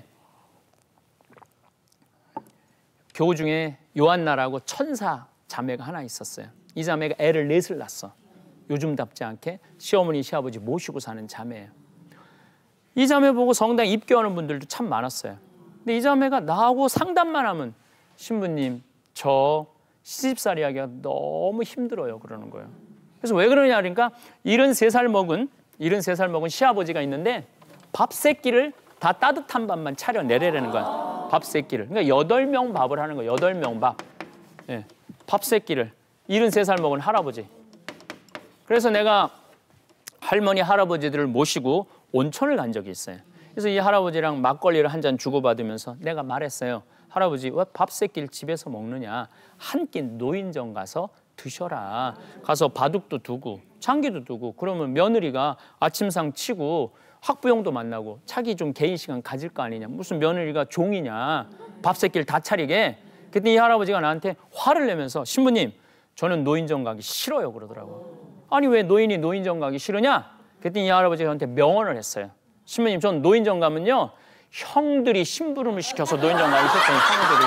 S1: 교우 중에 요한나라고 천사 자매가 하나 있었어요. 이 자매가 애를 넷을 낳았어. 요즘답지 않게 시어머니 시아버지 모시고 사는 자매예요. 이 자매 보고 성당 입교하는 분들도 참 많았어요. 근데 이 자매가 나하고 상담만 하면 신부님 저 시집살이 하기가 너무 힘들어요 그러는 거예요. 그래서 왜 그러냐 그러니까 73살 먹은 시아버지가 있는데 밥 세끼를 다 따뜻한 밥만 차려내려는 거야. 밥 세끼를. 그러니까 8명 밥을 하는 거예요. 8명 밥. 예, 밥 세끼를. 73살 먹은 할아버지. 그래서 내가 할머니 할아버지들을 모시고 온천을 간 적이 있어요. 그래서 이 할아버지랑 막걸리를 한 잔 주고받으면서 내가 말했어요. 할아버지 왜 밥 세끼를 집에서 먹느냐. 한 끼 노인정 가서 드셔라. 가서 바둑도 두고 장기도 두고 그러면 며느리가 아침상 치고 학부형도 만나고 자기 좀 개인 시간 가질 거 아니냐. 무슨 며느리가 종이냐. 밥 새끼를 다 차리게. 그때 이 할아버지가 나한테 화를 내면서 신부님 저는 노인정 가기 싫어요 그러더라고. 아니 왜 노인이 노인정 가기 싫으냐? 그랬더니 이 할아버지가 저한테 명언을 했어요. 신부님 전 노인정 가면요 형들이 심부름을 시켜서 노인정 가기 싫다는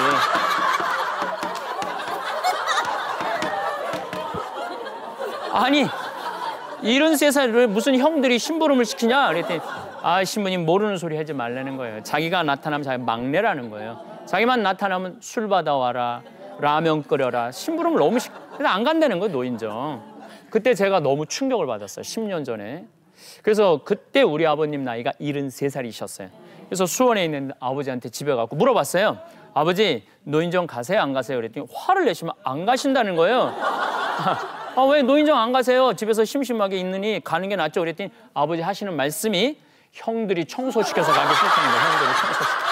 S1: 형들이. 아니 73살에 무슨 형들이 심부름을 시키냐? 그랬더니 아 신부님 모르는 소리 하지 말라는 거예요. 자기가 나타나면 자기 막내라는 거예요. 자기만 나타나면 술 받아와라, 라면 끓여라, 심부름을 너무 그래서 안 간다는 거예요 노인정. 그때 제가 너무 충격을 받았어요. 10년 전에. 그래서 그때 우리 아버님 나이가 73살이셨어요. 그래서 수원에 있는 아버지한테 집에 가고 물어봤어요. 아버지 노인정 가세요 안 가세요? 그랬더니 화를 내시면 안 가신다는 거예요. 아, 왜 노인정 안 가세요? 집에서 심심하게 있느니 가는 게 낫죠. 그랬더니 아버지 하시는 말씀이 형들이 청소시켜서 가기 싫다는 거예요. 형들이 청소시켜서.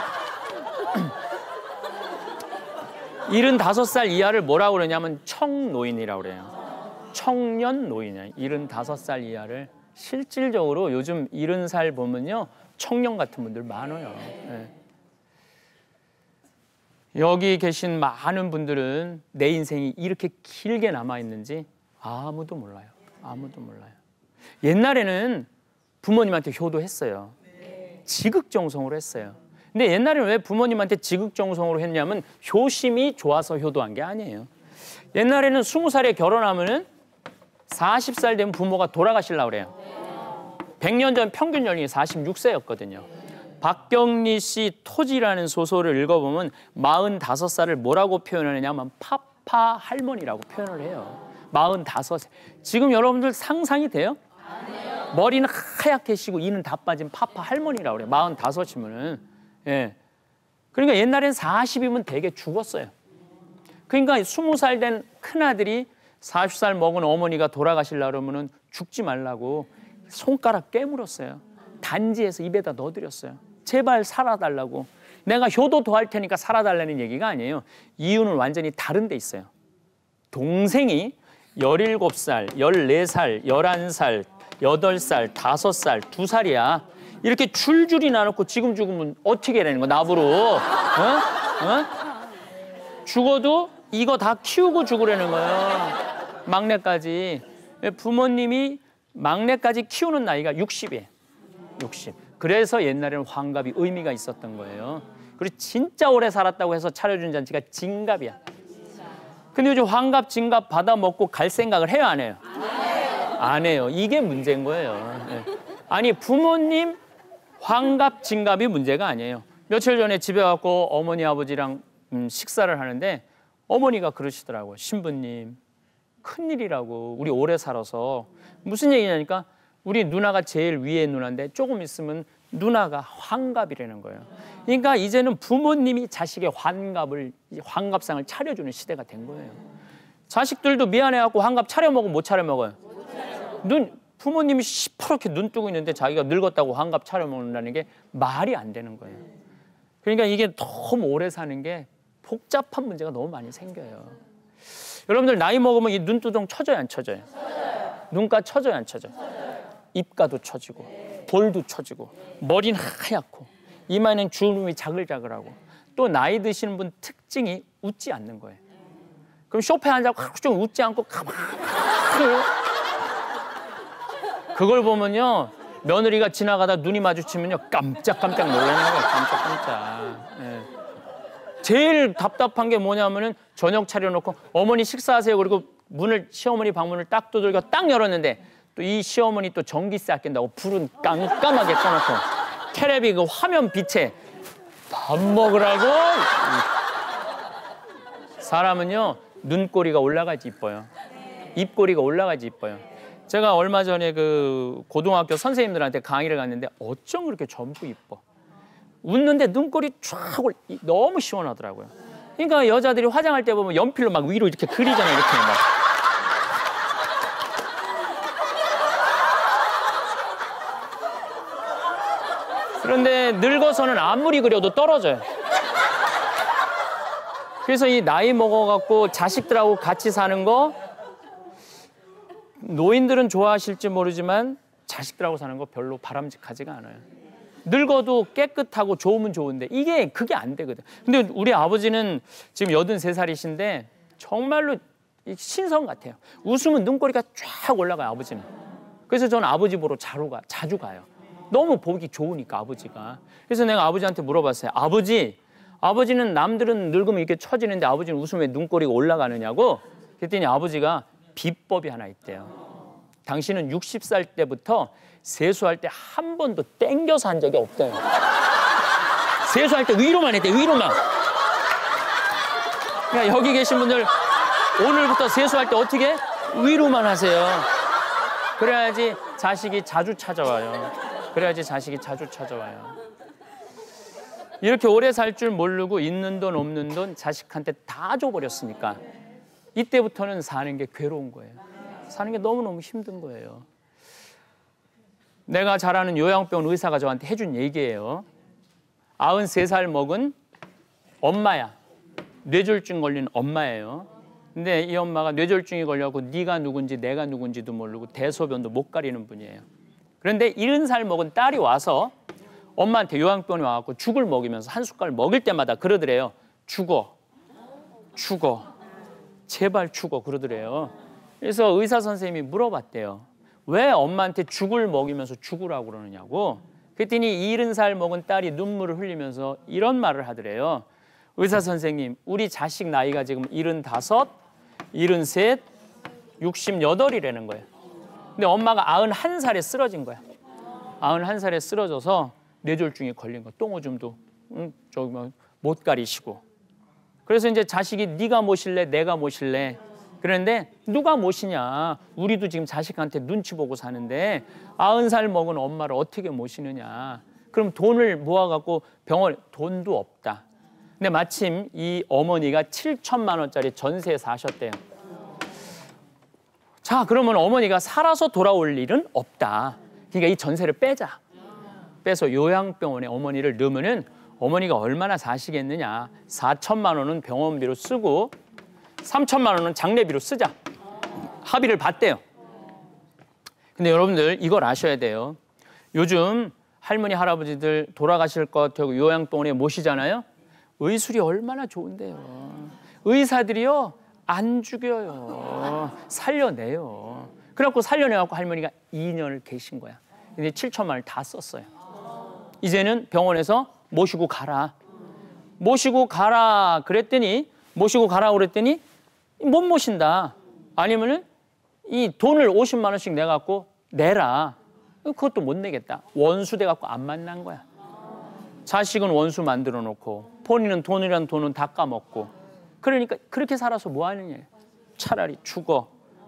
S1: 75살 이하를 뭐라고 그러냐면 청노인이라고 그래요. 청년 노인이에요. 75살 이하를. 실질적으로 요즘 70살 보면요 청년 같은 분들 많아요. 네. 여기 계신 많은 분들은 내 인생이 이렇게 길게 남아있는지 아무도 몰라요. 아무도 몰라요. 옛날에는 부모님한테 효도했어요. 지극정성으로 했어요. 근데 옛날에는 왜 부모님한테 지극정성으로 했냐면 효심이 좋아서 효도한 게 아니에요. 옛날에는 20살에 결혼하면은 40살 되면 부모가 돌아가시려고 그래요. 100년 전 평균 연령이 46세였거든요. 박경리 씨 토지라는 소설을 읽어보면 45살을 뭐라고 표현하느냐면 파파 할머니라고 표현을 해요. 45세. 지금 여러분들 상상이 돼요? 머리는 하얗게 시고 이는 다 빠진 파파 할머니라고 그래요. 45이면은. 예. 그러니까 옛날엔 40이면 되게 죽었어요. 그러니까 20살 된 큰아들이 40살 먹은 어머니가 돌아가시려고 그러면은 죽지 말라고 손가락 깨물었어요. 단지에서 입에다 넣어드렸어요. 제발 살아달라고. 내가 효도 더 할 테니까 살아달라는 얘기가 아니에요. 이유는 완전히 다른 데 있어요. 동생이 17살, 14살, 11살, 8살, 5살, 2살이야. 이렇게 줄줄이 나놓고 지금 죽으면 어떻게 되는 거야, 나부로. 죽어도 이거 다 키우고 죽으라는 거예요. 막내까지. 부모님이 막내까지 키우는 나이가 60이에요. 60. 그래서 옛날에는 환갑이 의미가 있었던 거예요. 그리고 진짜 오래 살았다고 해서 차려준 잔치가 진갑이야. 근데 요즘 환갑, 진갑 받아 먹고 갈 생각을 해요, 안 해요? 안 해요. 이게 문제인 거예요. 네. 아니 부모님 환갑, 진갑이 문제가 아니에요. 며칠 전에 집에 가고 어머니, 아버지랑 식사를 하는데 어머니가 그러시더라고요. 신부님, 큰일이라고. 우리 오래 살아서. 무슨 얘기냐니까 우리 누나가 제일 위에 누나인데 조금 있으면 누나가 환갑이라는 거예요. 그러니까 이제는 부모님이 자식의 환갑상을 차려주는 시대가 된 거예요. 자식들도 미안해갖고 환갑 차려 먹으면 못 차려 먹어요. 부모님이 시퍼렇게 눈 뜨고 있는데 자기가 늙었다고 환갑 차려 먹는다는 게 말이 안 되는 거예요. 그러니까 이게 너무 오래 사는 게 복잡한 문제가 너무 많이 생겨요. 여러분들 나이 먹으면 이 눈두덩 쳐져요, 안 쳐져요? 눈가 쳐져요, 안 쳐져요? 입가도 쳐지고 볼도 쳐지고 머리는 하얗고 이마에는 주름이 자글자글하고 또 나이 드시는 분 특징이 웃지 않는 거예요. 그럼 쇼파에 앉아서 좀 웃지 않고 가만히 그걸 보면요 며느리가 지나가다 눈이 마주치면요 깜짝깜짝 놀라는 거예요. 깜짝깜짝. 예. 제일 답답한 게 뭐냐면은 저녁 차려놓고 어머니 식사하세요. 그리고 시어머니 방문을 딱 두들겨 딱 열었는데 또 이 시어머니 또 전기세 아낀다고 불은 깜깜하게 꺼놓고 테레비 그 화면 빛에 밥 먹으라고. 사람은요 눈꼬리가 올라가야지 이뻐요. 입꼬리가 올라가야지 이뻐요. 제가 얼마 전에 그 고등학교 선생님들한테 강의를 갔는데 어쩜 그렇게 젊고 이뻐. 웃는데 눈꼬리 쫙 너무 시원하더라고요. 그러니까 여자들이 화장할 때 보면 연필로 막 위로 이렇게 그리잖아요. 이렇게 막. 그런데 늙어서는 아무리 그려도 떨어져요. 그래서 이 나이 먹어갖고 자식들하고 같이 사는 거 노인들은 좋아하실지 모르지만 자식들하고 사는 거 별로 바람직하지가 않아요. 늙어도 깨끗하고 좋으면 좋은데 그게 안 되거든. 근데 우리 아버지는 지금 83살이신데 정말로 신성 같아요. 웃으면 눈꼬리가 쫙 올라가요, 아버지는. 그래서 저는 아버지 보러 자주 가요. 너무 보기 좋으니까, 아버지가. 그래서 내가 아버지한테 물어봤어요. 아버지는 남들은 늙으면 이렇게 처지는데 아버지는 웃으면 왜 눈꼬리가 올라가느냐고. 그랬더니 아버지가 비법이 하나 있대요. 당신은 60살 때부터 세수할 때 한 번도 땡겨서 한 적이 없대요. 세수할 때 위로만 했대, 위로만. 그러니까 여기 계신 분들 오늘부터 세수할 때 어떻게? 위로만 하세요. 그래야지 자식이 자주 찾아와요. 이렇게 오래 살 줄 모르고 있는 돈 없는 돈 자식한테 다 줘버렸으니까 이때부터는 사는 게 괴로운 거예요. 사는 게 너무너무 힘든 거예요. 내가 잘 아는 요양병원 의사가 저한테 해준 얘기예요. 93살 먹은 엄마야. 뇌졸중 걸린 엄마예요. 근데 이 엄마가 뇌졸중이 걸려갖고 네가 누군지 내가 누군지도 모르고 대소변도 못 가리는 분이에요. 그런데 70살 먹은 딸이 와서 엄마한테 요양병원에 와갖고 죽을 먹이면서 한 숟갈 먹일 때마다 그러더래요. 죽어. 제발 죽어. 그러더래요. 그래서 의사 선생님이 물어봤대요. 왜 엄마한테 죽을 먹이면서 죽으라고 그러느냐고. 그랬더니 70살 먹은 딸이 눈물을 흘리면서 이런 말을 하더래요. 의사 선생님, 우리 자식 나이가 지금 75, 73, 68이라는 거예요. 근데 엄마가 91살에 쓰러진 거야. 91살에 쓰러져서 뇌졸중에 걸린 거. 똥오줌도 못 가리시고. 그래서 이제 자식이 네가 모실래 내가 모실래. 그런데 누가 모시냐. 우리도 지금 자식한테 눈치 보고 사는데 90살 먹은 엄마를 어떻게 모시느냐. 그럼 돈을 모아갖고 병원 돈도 없다. 근데 마침 이 어머니가 7천만 원짜리 전세에 사셨대요. 자, 그러면 어머니가 살아서 돌아올 일은 없다. 그러니까 이 전세를 빼서 요양병원에 어머니를 넣으면은 어머니가 얼마나 사시겠느냐. 4천만 원은 병원비로 쓰고 3천만 원은 장례비로 쓰자. 합의를 봤대요. 근데 여러분들 이걸 아셔야 돼요. 요즘 할머니 할아버지들 돌아가실 것 같아요. 요양병원에 모시잖아요. 의술이 얼마나 좋은데요. 의사들이요 안 죽여요. 살려내요. 그래갖고 살려내갖고 할머니가 2년을 계신 거야. 근데 7천만 원을 다 썼어요. 이제는 병원에서 모시고 가라 그랬더니 못 모신다. 아니면은 이 돈을 50만 원씩 내갖고 내라. 그것도 못 내겠다. 원수 돼갖고 안 만난 거야. 자식은 원수 만들어 놓고 본인은 돈이란 돈은 다 까먹고. 그러니까 그렇게 살아서 뭐 하느냐. 차라리 죽어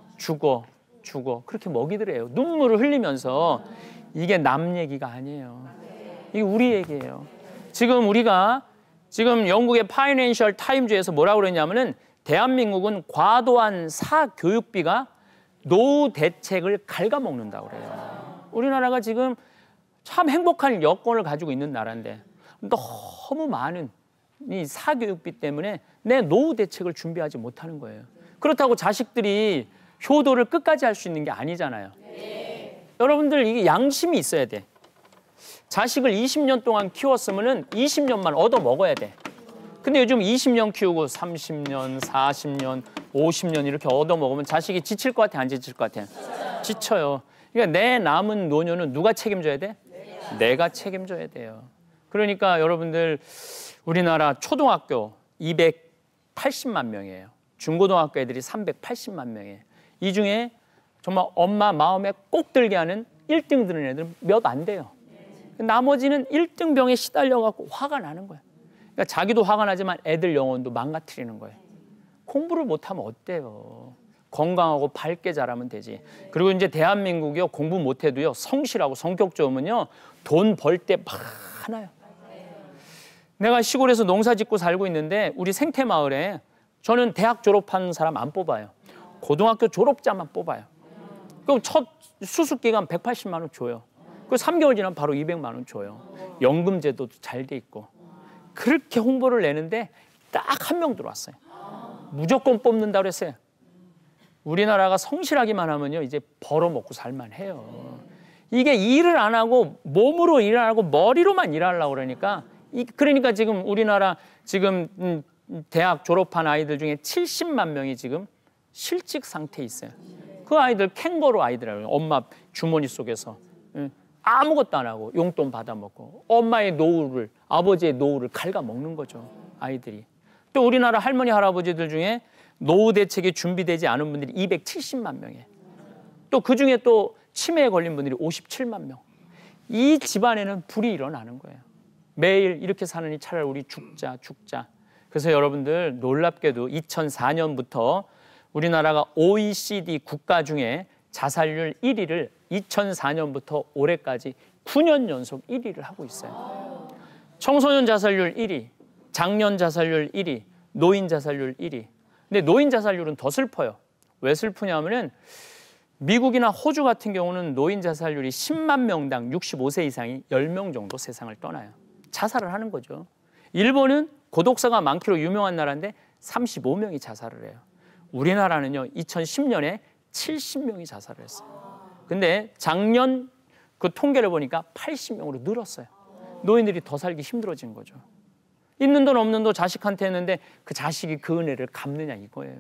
S1: 그렇게 먹이더래요. 눈물을 흘리면서. 이게 남 얘기가 아니에요. 이게 우리 얘기예요. 지금 영국의 파이낸셜 타임즈에서 뭐라고 그랬냐면은 대한민국은 과도한 사교육비가 노후 대책을 갉아먹는다고 그래요. 우리나라가 지금 참 행복한 여건을 가지고 있는 나라인데 너무 많은 이 사교육비 때문에 내 노후 대책을 준비하지 못하는 거예요. 그렇다고 자식들이 효도를 끝까지 할 수 있는 게 아니잖아요. 여러분들 이게 양심이 있어야 돼. 자식을 20년 동안 키웠으면은 20년만 얻어 먹어야 돼. 근데 요즘 20년 키우고 30년, 40년, 50년 이렇게 얻어 먹으면 자식이 지칠 것 같아, 안 지칠 것 같아? 지쳐요. 그러니까 내 남은 노년은 누가 책임져야 돼? 내가 책임져야 돼요. 그러니까 여러분들 우리나라 초등학교 280만 명이에요. 중고등학교 애들이 380만 명이에요. 이 중에 정말 엄마 마음에 꼭 들게 하는 1등 드는 애들은 몇 안 돼요. 나머지는 1등병에 시달려갖고 화가 나는 거야. 그러니까 자기도 화가 나지만 애들 영혼도 망가뜨리는 거예요. 공부를 못하면 어때요? 건강하고 밝게 자라면 되지. 그리고 이제 대한민국이요 공부 못해도요 성실하고 성격 좋으면요 돈 벌 때 많아요. 내가 시골에서 농사 짓고 살고 있는데 우리 생태마을에 저는 대학 졸업한 사람 안 뽑아요. 고등학교 졸업자만 뽑아요. 그럼 첫 수습기간 180만 원 줘요. 그 3개월 지나면 바로 200만 원 줘요. 연금 제도도 잘 돼 있고. 그렇게 홍보를 내는데 딱 한 명 들어왔어요. 무조건 뽑는다 그랬어요. 우리나라가 성실하기만 하면요, 이제 벌어먹고 살만해요. 이게 일을 안 하고 몸으로 일을 안 하고 머리로만 일하려고 그러니까 그러니까 지금 우리나라 지금 대학 졸업한 아이들 중에 70만 명이 지금 실직 상태에 있어요. 그 아이들 캥거루 아이들이에요. 엄마 주머니 속에서 아무것도 안 하고 용돈 받아먹고 엄마의 노후를, 아버지의 노후를 갉아먹는 거죠, 아이들이. 또 우리나라 할머니 할아버지들 중에 노후 대책이 준비되지 않은 분들이 270만 명이에요. 또 그중에 또 치매에 걸린 분들이 57만 명. 이 집안에는 불이 일어나는 거예요. 매일 이렇게 사느니 차라리 우리 죽자. 그래서 여러분들 놀랍게도 2004년부터 우리나라가 OECD 국가 중에 자살률 1위를 2004년부터 올해까지 9년 연속 1위를 하고 있어요. 청소년 자살률 1위, 장년 자살률 1위, 노인 자살률 1위. 근데 노인 자살률은 더 슬퍼요. 왜 슬프냐면은 미국이나 호주 같은 경우는 노인 자살률이 10만 명당 65세 이상이 10명 정도 세상을 떠나요. 자살을 하는 거죠. 일본은 고독사가 많기로 유명한 나라인데 35명이 자살을 해요. 우리나라는요, 2010년에 70명이 자살을 했어요. 근데 작년 그 통계를 보니까 80명으로 늘었어요. 노인들이 더 살기 힘들어진 거죠. 있는 돈 없는 돈 자식한테 했는데 그 자식이 그 은혜를 갚느냐 이거예요.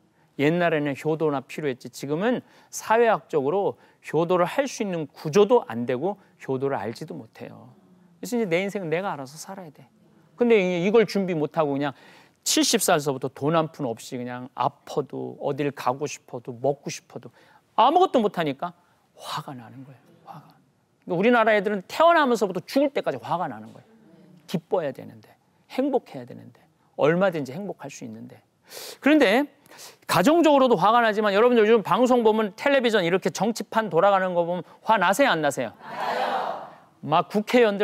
S1: 옛날에는 효도나 필요했지 지금은 사회학적으로 효도를 할 수 있는 구조도 안 되고 효도를 알지도 못해요. 그래서 이제 내 인생은 내가 알아서 살아야 돼. 근데 이걸 준비 못하고 그냥 70살서부터 돈 한 푼 없이 그냥 아파도 어딜 가고 싶어도 먹고 싶어도 아무것도 못하니까 화가 나는 거예요. 화가. 그러니까 우리나라 애들은 태어나면서부터 죽을 때까지 화가 나는 거예요. 기뻐야 되는데, 행복해야 되는데, 얼마든지 행복할 수 있는데. 그런데 가정적으로도 화가 나지만 여러분들 요즘 방송 보면 텔레비전 이렇게 정치판 돌아가는 거 보면 화 나세요, 안 나세요? 나요. 막 국회의원들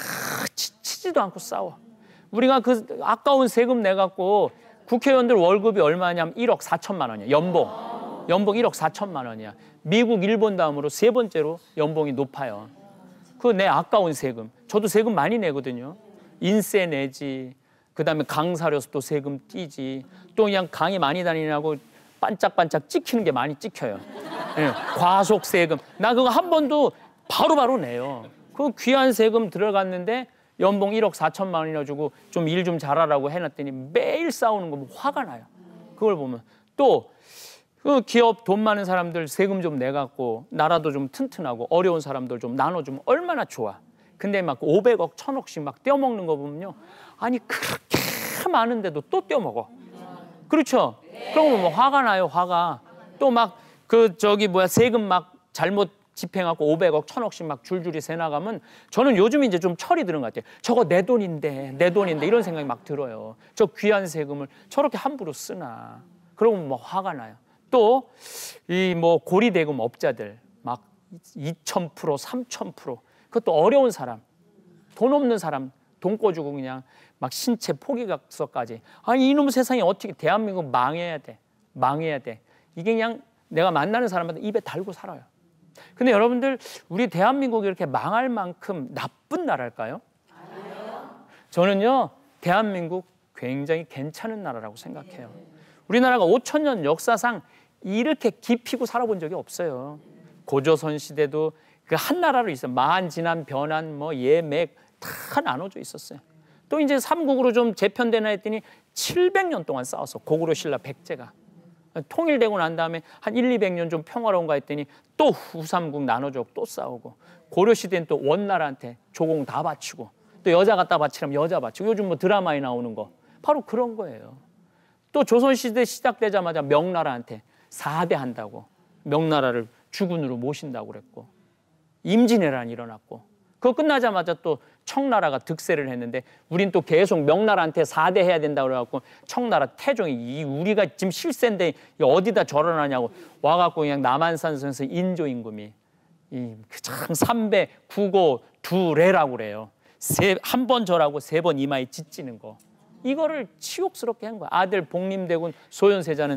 S1: 치지도 않고 싸워. 우리가 그 아까운 세금 내갖고 국회의원들 월급이 얼마냐면 1억 4천만 원이야. 연봉 1억 4천만 원이야. 미국, 일본 다음으로 세 번째로 연봉이 높아요. 그 내 아까운 세금. 저도 세금 많이 내거든요. 인세 내지. 그다음에 강사료서 또 세금 띄지. 또 그냥 강의 많이 다니냐고 반짝반짝 찍히는 게 많이 찍혀요. 예, 과속 세금. 나 그거 한 번도 바로바로 내요. 그 귀한 세금 들어갔는데 연봉 1억 4천만 원이나 주고 좀 일 좀 잘하라고 해놨더니 매일 싸우는 거 보면 화가 나요. 그걸 보면 또 그 기업 돈 많은 사람들 세금 좀 내갖고 나라도 좀 튼튼하고 어려운 사람들 좀 나눠주면 얼마나 좋아. 근데 막 500억, 1000억씩 막 떼어먹는 거 보면요. 아니 그렇게 많은데도 또 떼어먹어. 그렇죠? 그런 거 보면 화가 나요, 화가. 또 막 그 세금 막 잘못 집행하고 500억, 1000억씩 막 줄줄이 새 나가면 저는 요즘 이제 좀 철이 드는 것 같아요. 저거 내 돈인데 이런 생각이 막 들어요. 저 귀한 세금을 저렇게 함부로 쓰나. 그러면 뭐 화가 나요. 또 이 뭐 고리대금 업자들 막 2000%, 3000%. 그것도 어려운 사람, 돈 없는 사람, 돈 꿔주고 그냥 막 신체 포기각서까지. 아니 이놈 세상에 어떻게 대한민국 망해야 돼. 이게 그냥 내가 만나는 사람마다 입에 달고 살아요. 근데 여러분들 우리 대한민국이 이렇게 망할 만큼 나쁜 나라일까요? 아니요. 저는요 대한민국 굉장히 괜찮은 나라라고 생각해요. 우리나라가 5000년 역사상 이렇게 깊이고 살아본 적이 없어요. 고조선 시대도 그 한 나라로 있어요. 만, 진한, 변한, 뭐 예맥 다 나눠져 있었어요. 또 이제 삼국으로 좀 재편되나 했더니 700년 동안 싸웠어. 고구려 신라 백제가. 통일되고 난 다음에 한 1, 200년 좀 평화로운가 했더니 또 후삼국 나눠줘 또 싸우고 고려 시대는 또 원나라한테 조공 다 바치고 또 여자 갖다 바치려면 여자 바치고 요즘 뭐 드라마에 나오는 거 바로 그런 거예요. 또 조선시대 시작되자마자 명나라한테 4대 한다고 명나라를 주군으로 모신다고 그랬고 임진왜란이 일어났고 그거 끝나자마자 또 청나라가 득세를 했는데 우린 또 계속 명나라한테 4대 해야 된다고 그래갖고 청나라 태종이 우리가 지금 실세인데 어디다 절원하냐고 와갖고 그냥 남한산성에서 인조임금이 참 삼배 구고 두례라고 그래요. 한 번 절하고 3번 이마에 짓지는 거. 이거를 치욕스럽게 한 거야. 아들 복림대군 소현세자는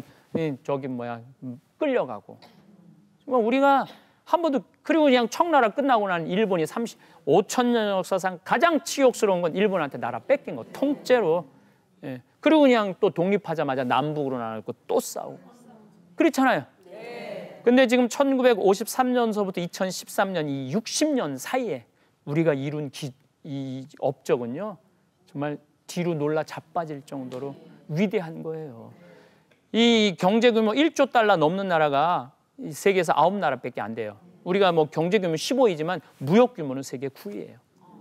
S1: 끌려가고. 우리가 한 번도 그리고 그냥 청나라 끝나고 난 일본이 5000년 역사상 가장 치욕스러운 건 일본한테 나라 뺏긴 거 통째로. 예. 그리고 그냥 또 독립하자마자 남북으로 나눠고 또 싸우고 그렇잖아요. 근데 지금 1953년서부터 2013년 이 60년 사이에 우리가 이룬 이 업적은요, 정말 뒤로 놀라 자빠질 정도로 위대한 거예요. 이 경제 규모 1조 달러 넘는 나라가 세계에서 9나라밖에 안 돼요. 우리가 뭐 경제 규모 15위지만 무역 규모는 세계 9위예요.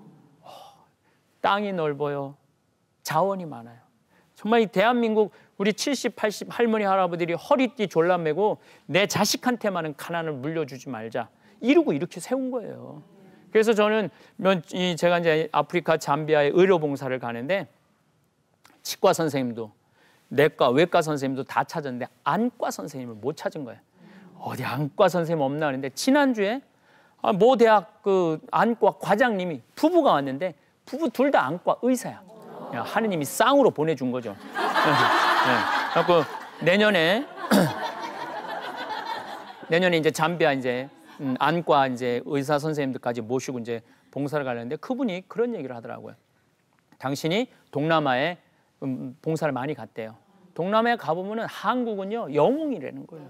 S1: 땅이 넓어요. 자원이 많아요. 정말 이 대한민국 우리 70, 80 할머니 할아버지들이 허리띠 졸라매고 내 자식한테만은 가난을 물려주지 말자 이러고 이렇게 세운 거예요. 그래서 저는 제가 이제 아프리카 잠비아에 의료봉사를 가는데 치과 선생님도 내과, 외과 선생님도 다 찾았는데 안과 선생님을 못 찾은 거예요. 어디 안과 선생님 없나 하는데 지난주에 모 대학 그 안과 과장님이 부부가 왔는데 부부 둘 다 안과 의사야. 하느님이 쌍으로 보내준 거죠. 그래서 내년에 이제 잠비아 이제 안과 이제 의사 선생님들까지 모시고 이제 봉사를 가려는데 그분이 그런 얘기를 하더라고요. 당신이 동남아에 봉사를 많이 갔대요. 동남아에 가보면은 한국은요 영웅이라는 거예요.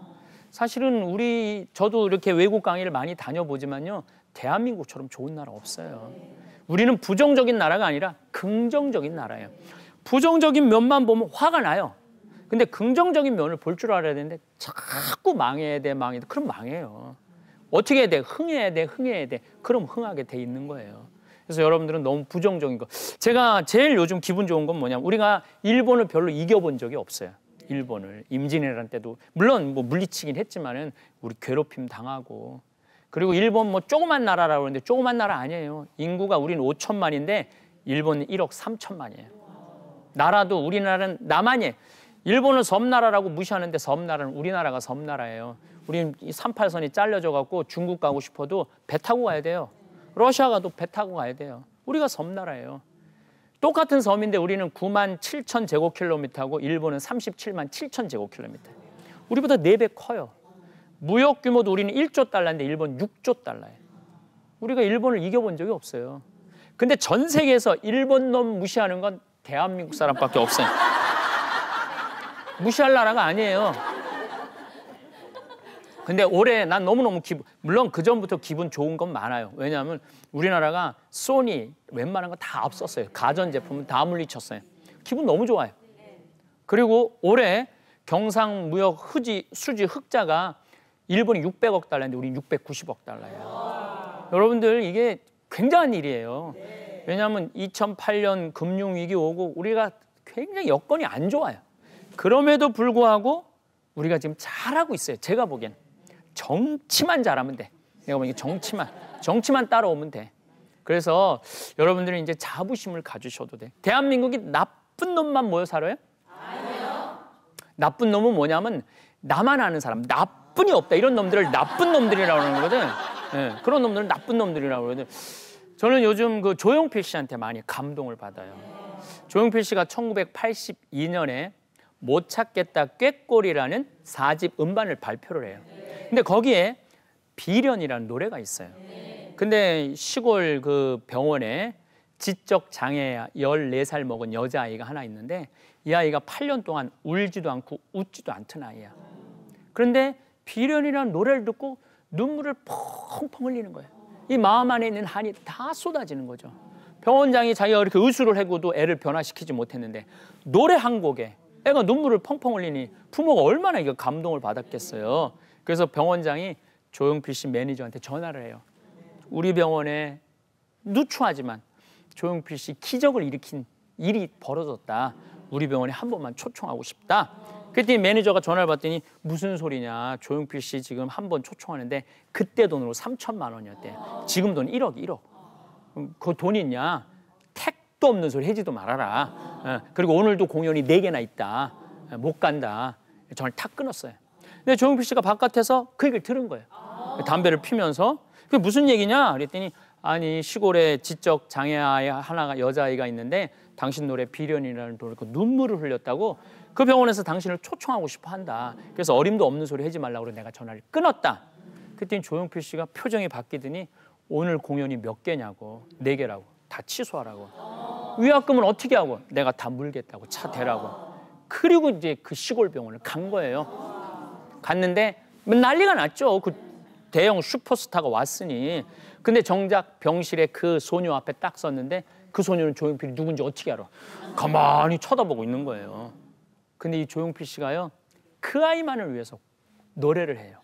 S1: 사실은 저도 이렇게 외국 강의를 많이 다녀보지만요 대한민국처럼 좋은 나라 없어요. 우리는 부정적인 나라가 아니라 긍정적인 나라예요. 부정적인 면만 보면 화가 나요. 근데 긍정적인 면을 볼 줄 알아야 되는데 자꾸 망해야 돼. 그럼 망해요. 어떻게 해야 돼? 흥해야 돼. 그럼 흥하게 돼 있는 거예요. 그래서 여러분들은 너무 부정적인 거. 제가 제일 요즘 기분 좋은 건 뭐냐면 우리가 일본을 별로 이겨본 적이 없어요. 일본을 임진왜란 때도 물론 뭐 물리치긴 했지만은 우리 괴롭힘 당하고 그리고 일본 뭐 조그만 나라라고 그러는데 조그만 나라 아니에요. 인구가 우리는 5천만인데 일본은 1억 3천만이에요. 나라도 우리나라는 남한이에요. 일본은 섬나라라고 무시하는데 섬나라는 우리나라가 섬나라예요. 우리는 이 38선이 잘려져 갖고 중국 가고 싶어도 배 타고 가야 돼요. 러시아 가도 배 타고 가야 돼요. 우리가 섬나라예요. 똑같은 섬인데 우리는 9만 7천 제곱킬로미터고 일본은 37만 7천 제곱킬로미터. 우리보다 4배 커요. 무역 규모도 우리는 1조 달러인데 일본 6조 달러예요. 우리가 일본을 이겨본 적이 없어요. 근데 전 세계에서 일본 놈 무시하는 건 대한민국 사람밖에 없어요. 무시할 나라가 아니에요. 근데 올해 난 너무너무 물론 그전부터 기분 좋은 건 많아요. 왜냐하면 우리나라가 소니 웬만한 거 다 앞섰어요. 가전제품은 다 물리쳤어요. 기분 너무 좋아요. 그리고 올해 경상무역 수지 흑자가 일본이 600억 달러인데 우리는 690억 달러예요. 여러분들 이게 굉장한 일이에요. 왜냐하면 2008년 금융위기 오고 우리가 굉장히 여건이 안 좋아요. 그럼에도 불구하고 우리가 지금 잘하고 있어요. 제가 보기엔 정치만 잘하면 돼. 내가 보기엔 정치만 따라오면 돼. 그래서 여러분들은 이제 자부심을 가지셔도 돼. 대한민국이 나쁜 놈만 모여 살아요? 아니요. 나쁜 놈은 뭐냐면 나만 아는 사람, 나쁜이 없다. 이런 놈들을 나쁜 놈들이라고 하는 거거든. 네, 그런 놈들은 나쁜 놈들이라고 그러거든. 저는 요즘 그 조용필 씨한테 많이 감동을 받아요. 조용필 씨가 1982년에 못 찾겠다 꾀꼬리라는 4집 음반을 발표를 해요. 근데 거기에 비련이라는 노래가 있어요. 근데 시골 그 병원에 지적 장애 14살 먹은 여자아이가 하나 있는데 이 아이가 8년 동안 울지도 않고 웃지도 않던 아이야. 그런데 비련이라는 노래를 듣고 눈물을 펑펑 흘리는 거예요. 이 마음 안에 있는 한이 다 쏟아지는 거죠. 병원장이 자기가 이렇게 의술을 해고도 애를 변화시키지 못했는데 노래 한 곡에 애가 눈물을 펑펑 흘리니 부모가 얼마나 이거 감동을 받았겠어요. 그래서 병원장이 조용필 씨 매니저한테 전화를 해요. 우리 병원에 누추하지만 조용필 씨 기적을 일으킨 일이 벌어졌다. 우리 병원에 한 번만 초청하고 싶다. 그때 매니저가 전화를 받더니 무슨 소리냐. 조용필 씨 지금 한 번 초청하는데 그때 돈으로 3천만 원이었대. 지금 돈 1억. 그 돈 있냐. 택도 없는 소리 하지도 말아라. 그리고 오늘도 공연이 4개나 있다. 못 간다. 전화를 탁 끊었어요. 근데 조용필 씨가 바깥에서 그 얘기를 들은 거예요. 담배를 피면서. 그게 무슨 얘기냐 그랬더니 아니 시골에 지적 장애 아이 하나가 여자아이가 있는데 당신 노래 비련이라는 노래 눈물을 흘렸다고 그 병원에서 당신을 초청하고 싶어 한다. 그래서 어림도 없는 소리 하지 말라고 내가 전화를 끊었다. 그랬더니 조용필 씨가 표정이 바뀌더니 오늘 공연이 몇 개냐고. 4개라고. 다 취소하라고. 위약금은 어떻게 하고? 내가 다 물겠다고, 차 대라고. 그리고 이제 그 시골 병원을 간 거예요. 갔는데 난리가 났죠. 그 대형 슈퍼스타가 왔으니. 근데 정작 병실에 그 소녀 앞에 딱 섰는데 그 소녀는 조용필이 누군지 어떻게 알아? 가만히 쳐다보고 있는 거예요. 근데 이 조용필 씨가요, 그 아이만을 위해서 노래를 해요.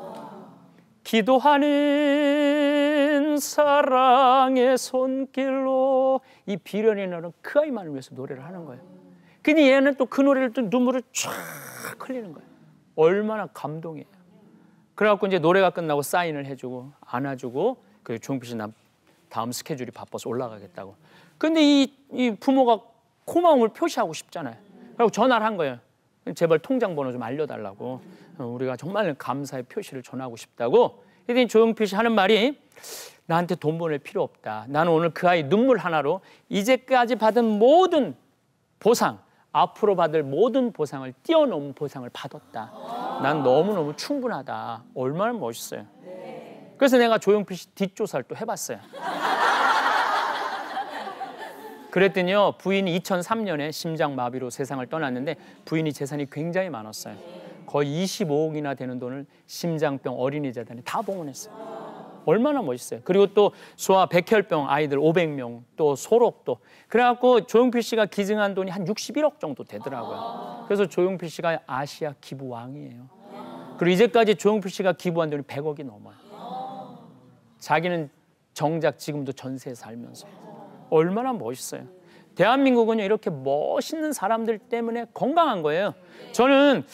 S1: 기도하는 사랑의 손길로, 이 비련의 나는 그 아이만을 위해서 노래를 하는 거예요. 근데 얘는 또 그 노래를 또 눈물을 쫙 흘리는 거예요. 얼마나 감동이에요. 그래갖고 이제 노래가 끝나고 사인을 해주고 안아주고, 그 조용필 씨 다음 스케줄이 바빠서 올라가겠다고. 근데 이 부모가 고마움을 표시하고 싶잖아요. 그리고 전화를 한 거예요. 제발 통장 번호 좀 알려달라고. 우리가 정말 감사의 표시를 전하고 싶다고. 그랬더니 조용필 씨 하는 말이, 나한테 돈 보낼 필요 없다. 나는 오늘 그 아이 눈물 하나로 이제까지 받은 모든 보상, 앞으로 받을 모든 보상을 뛰어넘은 보상을 받았다. 난 너무너무 충분하다. 얼마나 멋있어요. 그래서 내가 조용필 씨 뒷조사를 또 해봤어요. 그랬더니요, 부인이 2003년에 심장마비로 세상을 떠났는데 부인이 재산이 굉장히 많았어요. 거의 25억이나 되는 돈을 심장병 어린이재단에 다 봉헌했어요. 얼마나 멋있어요. 그리고 또 소아 백혈병 아이들 500명, 또 소록도. 그래갖고 조용필 씨가 기증한 돈이 한 61억 정도 되더라고요. 그래서 조용필 씨가 아시아 기부왕이에요. 그리고 이제까지 조용필 씨가 기부한 돈이 100억이 넘어요. 자기는 정작 지금도 전세에 살면서. 얼마나 멋있어요. 대한민국은요, 이렇게 멋있는 사람들 때문에 건강한 거예요. 저는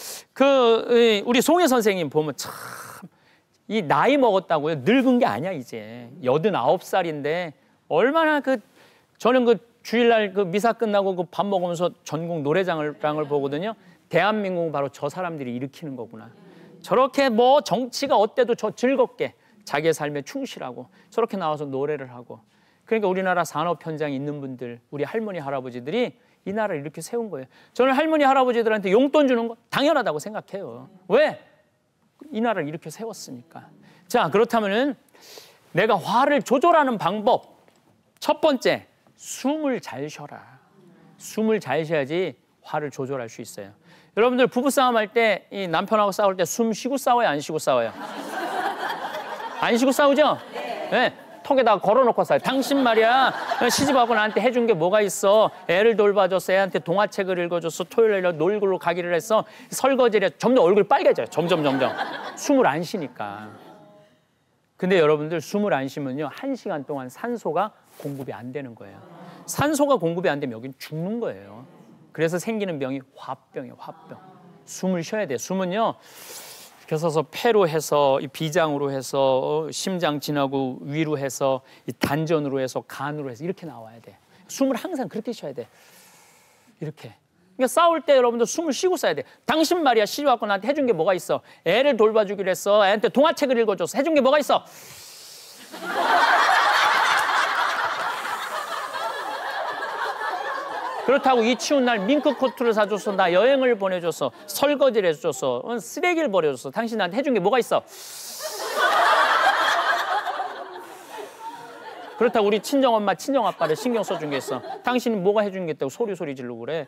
S1: 우리 송혜 선생님 보면 참, 이 나이 먹었다고요, 늙은 게 아니야. 이제 89살인데 얼마나 저는 그 주일날 그 미사 끝나고 그 밥 먹으면서 전국 노래장을 보거든요. 대한민국은 바로 저 사람들이 일으키는 거구나. 저렇게 뭐 정치가 어때도 저 즐겁게 자기의 삶에 충실하고 저렇게 나와서 노래를 하고. 그러니까 우리나라 산업 현장에 있는 분들, 우리 할머니 할아버지들이 이 나라를 이렇게 세운 거예요. 저는 할머니 할아버지들한테 용돈 주는 거 당연하다고 생각해요. 왜? 이 나라를 이렇게 세웠으니까. 자, 그렇다면은 내가 화를 조절하는 방법, 첫 번째, 숨을 잘 쉬어라. 숨을 잘 쉬어야지 화를 조절할 수 있어요. 여러분들 부부싸움 할 때, 이 남편하고 싸울 때 숨 쉬고 싸워요, 안 쉬고 싸워요? 안 쉬고 싸우죠? 네. 턱에다가 걸어놓고 싸요. 당신 말이야, 시집하고 나한테 해준 게 뭐가 있어? 애를 돌봐줬어, 애한테 동화책을 읽어줬어, 토요일에 놀이로 가기를 했어, 설거지를 해서. 점점 얼굴이 빨개져요. 점점. 숨을 안 쉬니까. 근데 여러분들 숨을 안 쉬면요, 1시간 동안 산소가 공급이 안 되는 거예요. 산소가 공급이 안 되면 여긴 죽는 거예요. 그래서 생기는 병이 화병이에요. 화병. 숨을 쉬어야 돼요. 숨은요, 펴서서 폐로 해서, 이 비장으로 해서, 심장 지나고 위로 해서, 이 단전으로 해서, 간으로 해서 이렇게 나와야 돼. 숨을 항상 그렇게 쉬어야 돼. 이렇게. 그러니까 싸울 때 여러분들 숨을 쉬고 싸야 돼. 당신 말이야, 시집왔고 나한테 해준 게 뭐가 있어? 애를 돌봐주기로 했어. 애한테 동화책을 읽어줬어. 해준 게 뭐가 있어? 그렇다고 이 추운 날 밍크 코트를 사줬어, 나 여행을 보내줬어, 설거지를 해줬어, 쓰레기를 버려줬어. 당신 나한테 해준 게 뭐가 있어? 그렇다고 우리 친정엄마, 친정아빠를 신경 써준 게 있어. 당신이 뭐가 해준 게 있다고 소리 지르고 그래?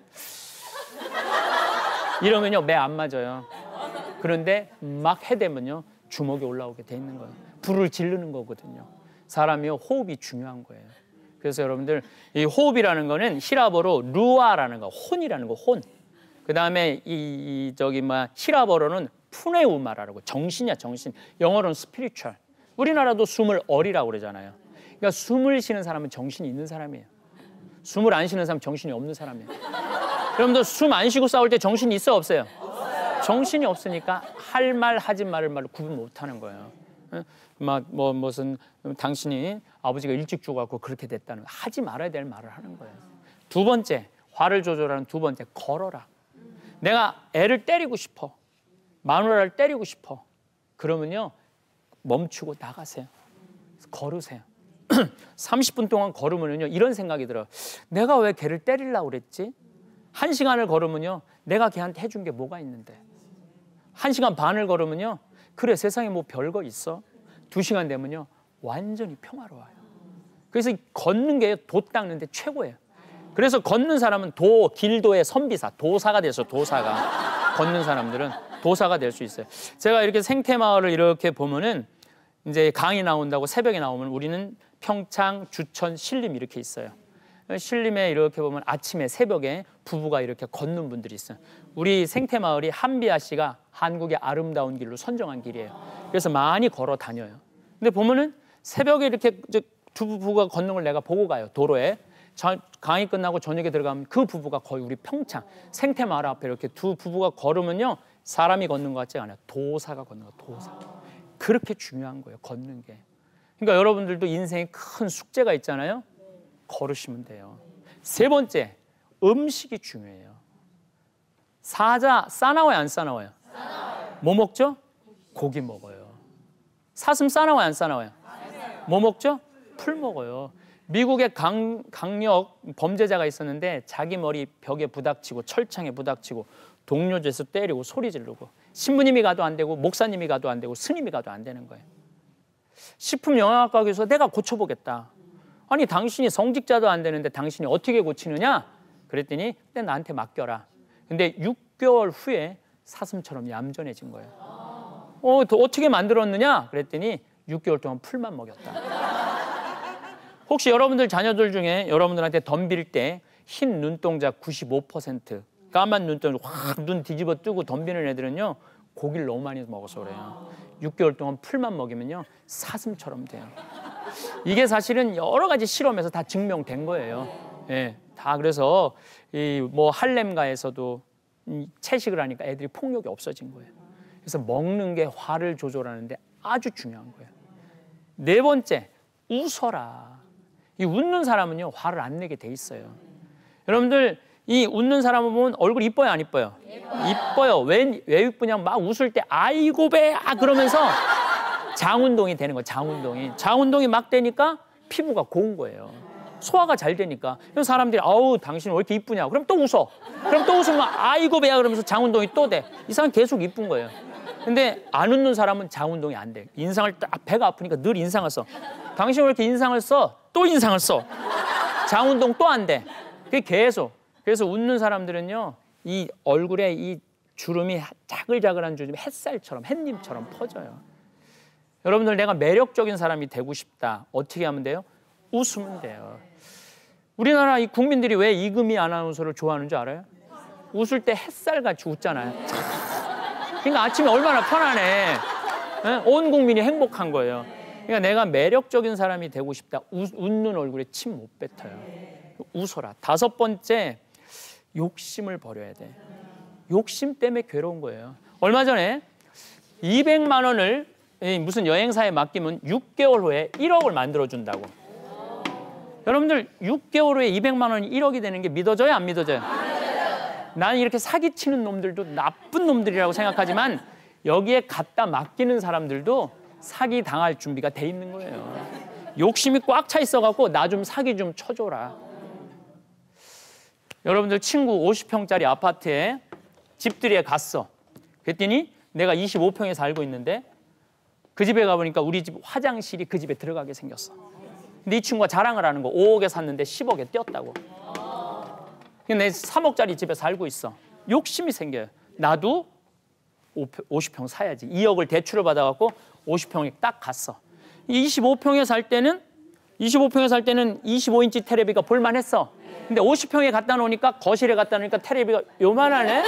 S1: 이러면요, 매 안 맞아요. 그런데 막 해대면요, 주먹이 올라오게 돼 있는 거예요. 불을 지르는 거거든요. 사람이요, 호흡이 중요한 거예요. 그래서 여러분들, 이 호흡이라는 거는 히라버로 루아라는 거, 혼이라는 거, 혼. 그 다음에 히라버로는 푸네우마라고, 정신이야, 정신. 영어로는 스피리추얼. 우리나라도 숨을 어리라고 그러잖아요. 그러니까 숨을 쉬는 사람은 정신이 있는 사람이에요. 숨을 안 쉬는 사람은 정신이 없는 사람이에요. 여러분들 숨 안 쉬고 싸울 때 정신이 있어, 없어요? 정신이 없으니까 할 말 하지 말을 말로 구분 못 하는 거예요. 무슨 당신이 아버지가 일찍 죽어갖고 그렇게 됐다는, 하지 말아야 될 말을 하는 거예요. 두 번째, 화를 조절하는 두 번째, 걸어라. 내가 애를 때리고 싶어, 마누라를 때리고 싶어. 그러면요, 멈추고 나가세요. 걸으세요. 30분 동안 걸으면요, 이런 생각이 들어요. 내가 왜 걔를 때리려고 그랬지? 1시간을 걸으면요, 내가 걔한테 해준 게 뭐가 있는데. 1시간 반을 걸으면요, 그래, 세상에 뭐 별거 있어? 2시간 되면요, 완전히 평화로워요. 그래서 걷는 게 돛 닦는데 최고예요. 그래서 걷는 사람은 길도의 선비사, 도사가 돼서 도사가 걷는 사람들은 도사가 될 수 있어요. 제가 이렇게 생태마을을 이렇게 보면은 이제 강이 나온다고 새벽에 나오면 우리는 평창, 주천, 신림 이렇게 있어요. 신림에 이렇게 보면 아침에 새벽에 부부가 이렇게 걷는 분들이 있어요. 우리 생태마을이 한비아 씨가 한국의 아름다운 길로 선정한 길이에요. 그래서 많이 걸어 다녀요. 근데 보면은 새벽에 이렇게 두 부부가 걷는 걸 내가 보고 가요. 도로에. 강의 끝나고 저녁에 들어가면 그 부부가 거의 우리 평창 생태마을 앞에 이렇게 두 부부가 걸으면요, 사람이 걷는 것 같지 않아요. 도사가 걷는 거, 도사. 그렇게 중요한 거예요, 걷는 게. 그러니까 여러분들도 인생에 큰 숙제가 있잖아요. 걸으시면 돼요. 세 번째, 음식이 중요해요. 사자 싸나워요, 안 싸나워요? 싸나워요. 뭐 먹죠? 고기 먹어요. 사슴 싸나워요, 안 싸나워요? 뭐 먹죠? 풀 먹어요. 미국에 강력 범죄자가 있었는데 자기 머리 벽에 부닥치고 철창에 부닥치고 동료들에서 때리고 소리 지르고 신부님이 가도 안 되고 목사님이 가도 안 되고 스님이 가도 안 되는 거예요. 식품영양학과에서 내가 고쳐보겠다. 아니 당신이 성직자도 안 되는데 당신이 어떻게 고치느냐? 그랬더니 근데 나한테 맡겨라. 근데 6개월 후에 사슴처럼 얌전해진 거예요. 어떻게 만들었느냐? 그랬더니 6개월 동안 풀만 먹였다. 혹시 여러분들 자녀들 중에 여러분들한테 덤빌 때 흰 눈동자 95%, 까만 눈동자 확 눈 뒤집어 뜨고 덤비는 애들은요, 고기를 너무 많이 먹어서 그래요. 6개월 동안 풀만 먹이면요, 사슴처럼 돼요. 이게 사실은 여러 가지 실험에서 다 증명된 거예요. 예, 다 그래서 뭐 할렘가에서도 채식을 하니까 애들이 폭력이 없어진 거예요. 그래서 먹는 게 화를 조절하는데 아주 중요한 거예요. 네 번째, 웃어라. 이 웃는 사람은요, 화를 안 내게 돼 있어요. 여러분들 이 웃는 사람을 보면 얼굴 이뻐요, 안 이뻐요? 이뻐요. 왜 이쁘냐면 막 웃을 때 아이고 배야 그러면서 장운동이 되는 거예요. 장운동이 막 되니까 피부가 고운 거예요. 소화가 잘 되니까. 그래서 사람들이 아우 당신 왜 이렇게 이쁘냐? 그럼 또 웃어. 그럼 또 웃으면 아이고 배야 그러면서 장운동이 또 돼. 이 사람 계속 이쁜 거예요. 근데 안 웃는 사람은 장운동이 안 돼. 인상을 딱 배가 아프니까 늘 인상을 써. 당신 왜 이렇게 인상을 써? 또 인상을 써. 장운동 또 안 돼. 그게 계속. 그래서 웃는 사람들은요, 이 얼굴에 이 주름이 자글자글한 주름이 햇살처럼 햇님처럼 퍼져요. 여러분들 내가 매력적인 사람이 되고 싶다. 어떻게 하면 돼요? 웃으면 돼요. 우리나라 이 국민들이 왜 이금희 아나운서를 좋아하는 줄 알아요? 웃을 때 햇살같이 웃잖아요. 그러니까 아침에 얼마나 편안해. 온 국민이 행복한 거예요. 그러니까 내가 매력적인 사람이 되고 싶다. 웃는 얼굴에 침 못 뱉어요. 웃어라. 다섯 번째, 욕심을 버려야 돼. 욕심 때문에 괴로운 거예요. 얼마 전에 200만 원을 무슨 여행사에 맡기면 6개월 후에 1억을 만들어준다고. 여러분들 6개월 후에 200만 원이 1억이 되는 게 믿어져요, 안 믿어져요? 나는 이렇게 사기치는 놈들도 나쁜 놈들이라고 생각하지만 여기에 갖다 맡기는 사람들도 사기 당할 준비가 돼 있는 거예요. 욕심이 꽉 차 있어갖고 나 좀 사기 좀 쳐줘라. 여러분들 친구 50평짜리 아파트에 집들이에 갔어. 그랬더니 내가 25평에 살고 있는데 그 집에 가보니까 우리 집 화장실이 그 집에 들어가게 생겼어. 근데 이 친구가 자랑을 하는 거 5억에 샀는데 10억에 뛰었다고. 내 3억짜리 집에 살고 있어. 욕심이 생겨요. 나도 50평 사야지. 2억을 대출을 받아갖고 50평에 딱 갔어. 25평에 살 때는 25인치 테레비가 볼만했어. 근데 50평에 갖다 놓으니까 거실에 갖다 놓으니까 테레비가 요만하네.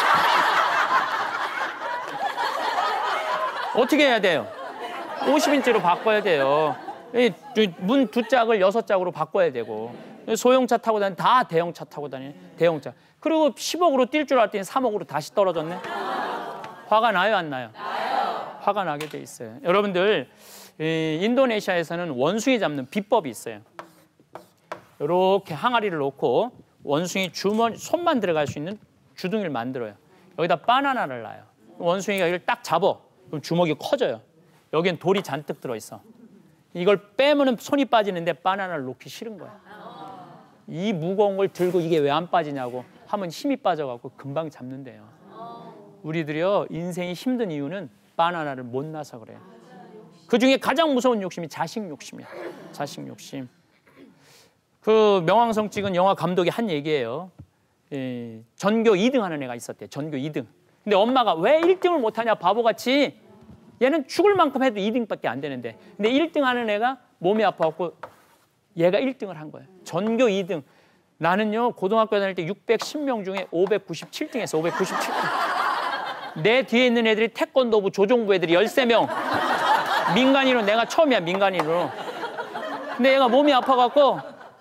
S1: 어떻게 해야 돼요? 50인치로 바꿔야 돼요. 문 두 짝을 6짝으로 바꿔야 되고, 소형차 타고 다니는 다 대형차 타고 다니는 대형차. 그리고 10억으로 뛸 줄 알았더니 3억으로 다시 떨어졌네. 화가 나요, 안 나요? 나요. 화가 나게 돼 있어요. 여러분들 인도네시아에서는 원숭이 잡는 비법이 있어요. 이렇게 항아리를 놓고 원숭이 손만 들어갈 수 있는 주둥이를 만들어요. 여기다 바나나를 놔요. 원숭이가 이걸 딱 잡어. 그럼 주먹이 커져요. 여기엔 돌이 잔뜩 들어있어. 이걸 빼면 손이 빠지는데 바나나를 놓기 싫은 거야. 이 무거운 걸 들고 이게 왜 안 빠지냐고 하면 힘이 빠져갖고 금방 잡는데요. 우리들이요, 인생이 힘든 이유는 바나나를 못 놔서 그래요. 그중에 가장 무서운 욕심이 자식 욕심이야. 자식 욕심. 그 명왕성 찍은 영화 감독이 한 얘기예요. 전교 2등 하는 애가 있었대. 전교 2등. 근데 엄마가 왜 1등을 못하냐 바보같이. 얘는 죽을 만큼 해도 2등밖에 안 되는데. 근데 1등 하는 애가 몸이 아파갖고 얘가 1등을 한 거예요. 전교 2등. 나는요 고등학교 다닐 때 610명 중에 597등 했어. 597등. 내 뒤에 있는 애들이 태권도부 조종부 애들이 13명. 민간인으로 내가 처음이야. 민간인으로. 근데 얘가 몸이 아파갖고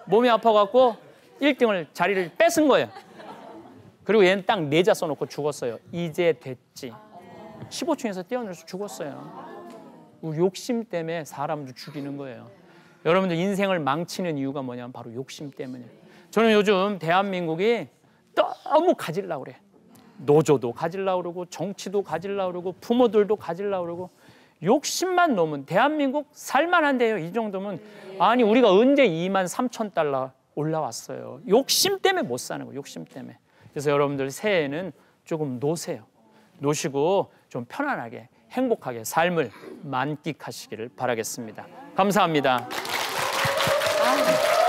S1: 1등을 자리를 뺏은 거예요. 그리고 얘는 딱 내자 써놓고 죽었어요. 이제 됐지. 15층에서 뛰어내려서 죽었어요. 욕심 때문에 사람도 죽이는 거예요. 여러분들 인생을 망치는 이유가 뭐냐면 바로 욕심 때문이에요. 저는 요즘 대한민국이 너무 가지려고 그래. 노조도 가지려고 그러고 정치도 가지려고 그러고 부모들도 가지려고 그러고 욕심만 놓으면 대한민국 살만한데요. 이 정도면. 아니 우리가 언제 23,000달러 올라왔어요. 욕심 때문에 못 사는 거예요. 욕심 때문에. 그래서 여러분들 새해에는 조금 노세요. 노시고 좀 편안하게 행복하게 삶을 만끽하시기를 바라겠습니다. 감사합니다.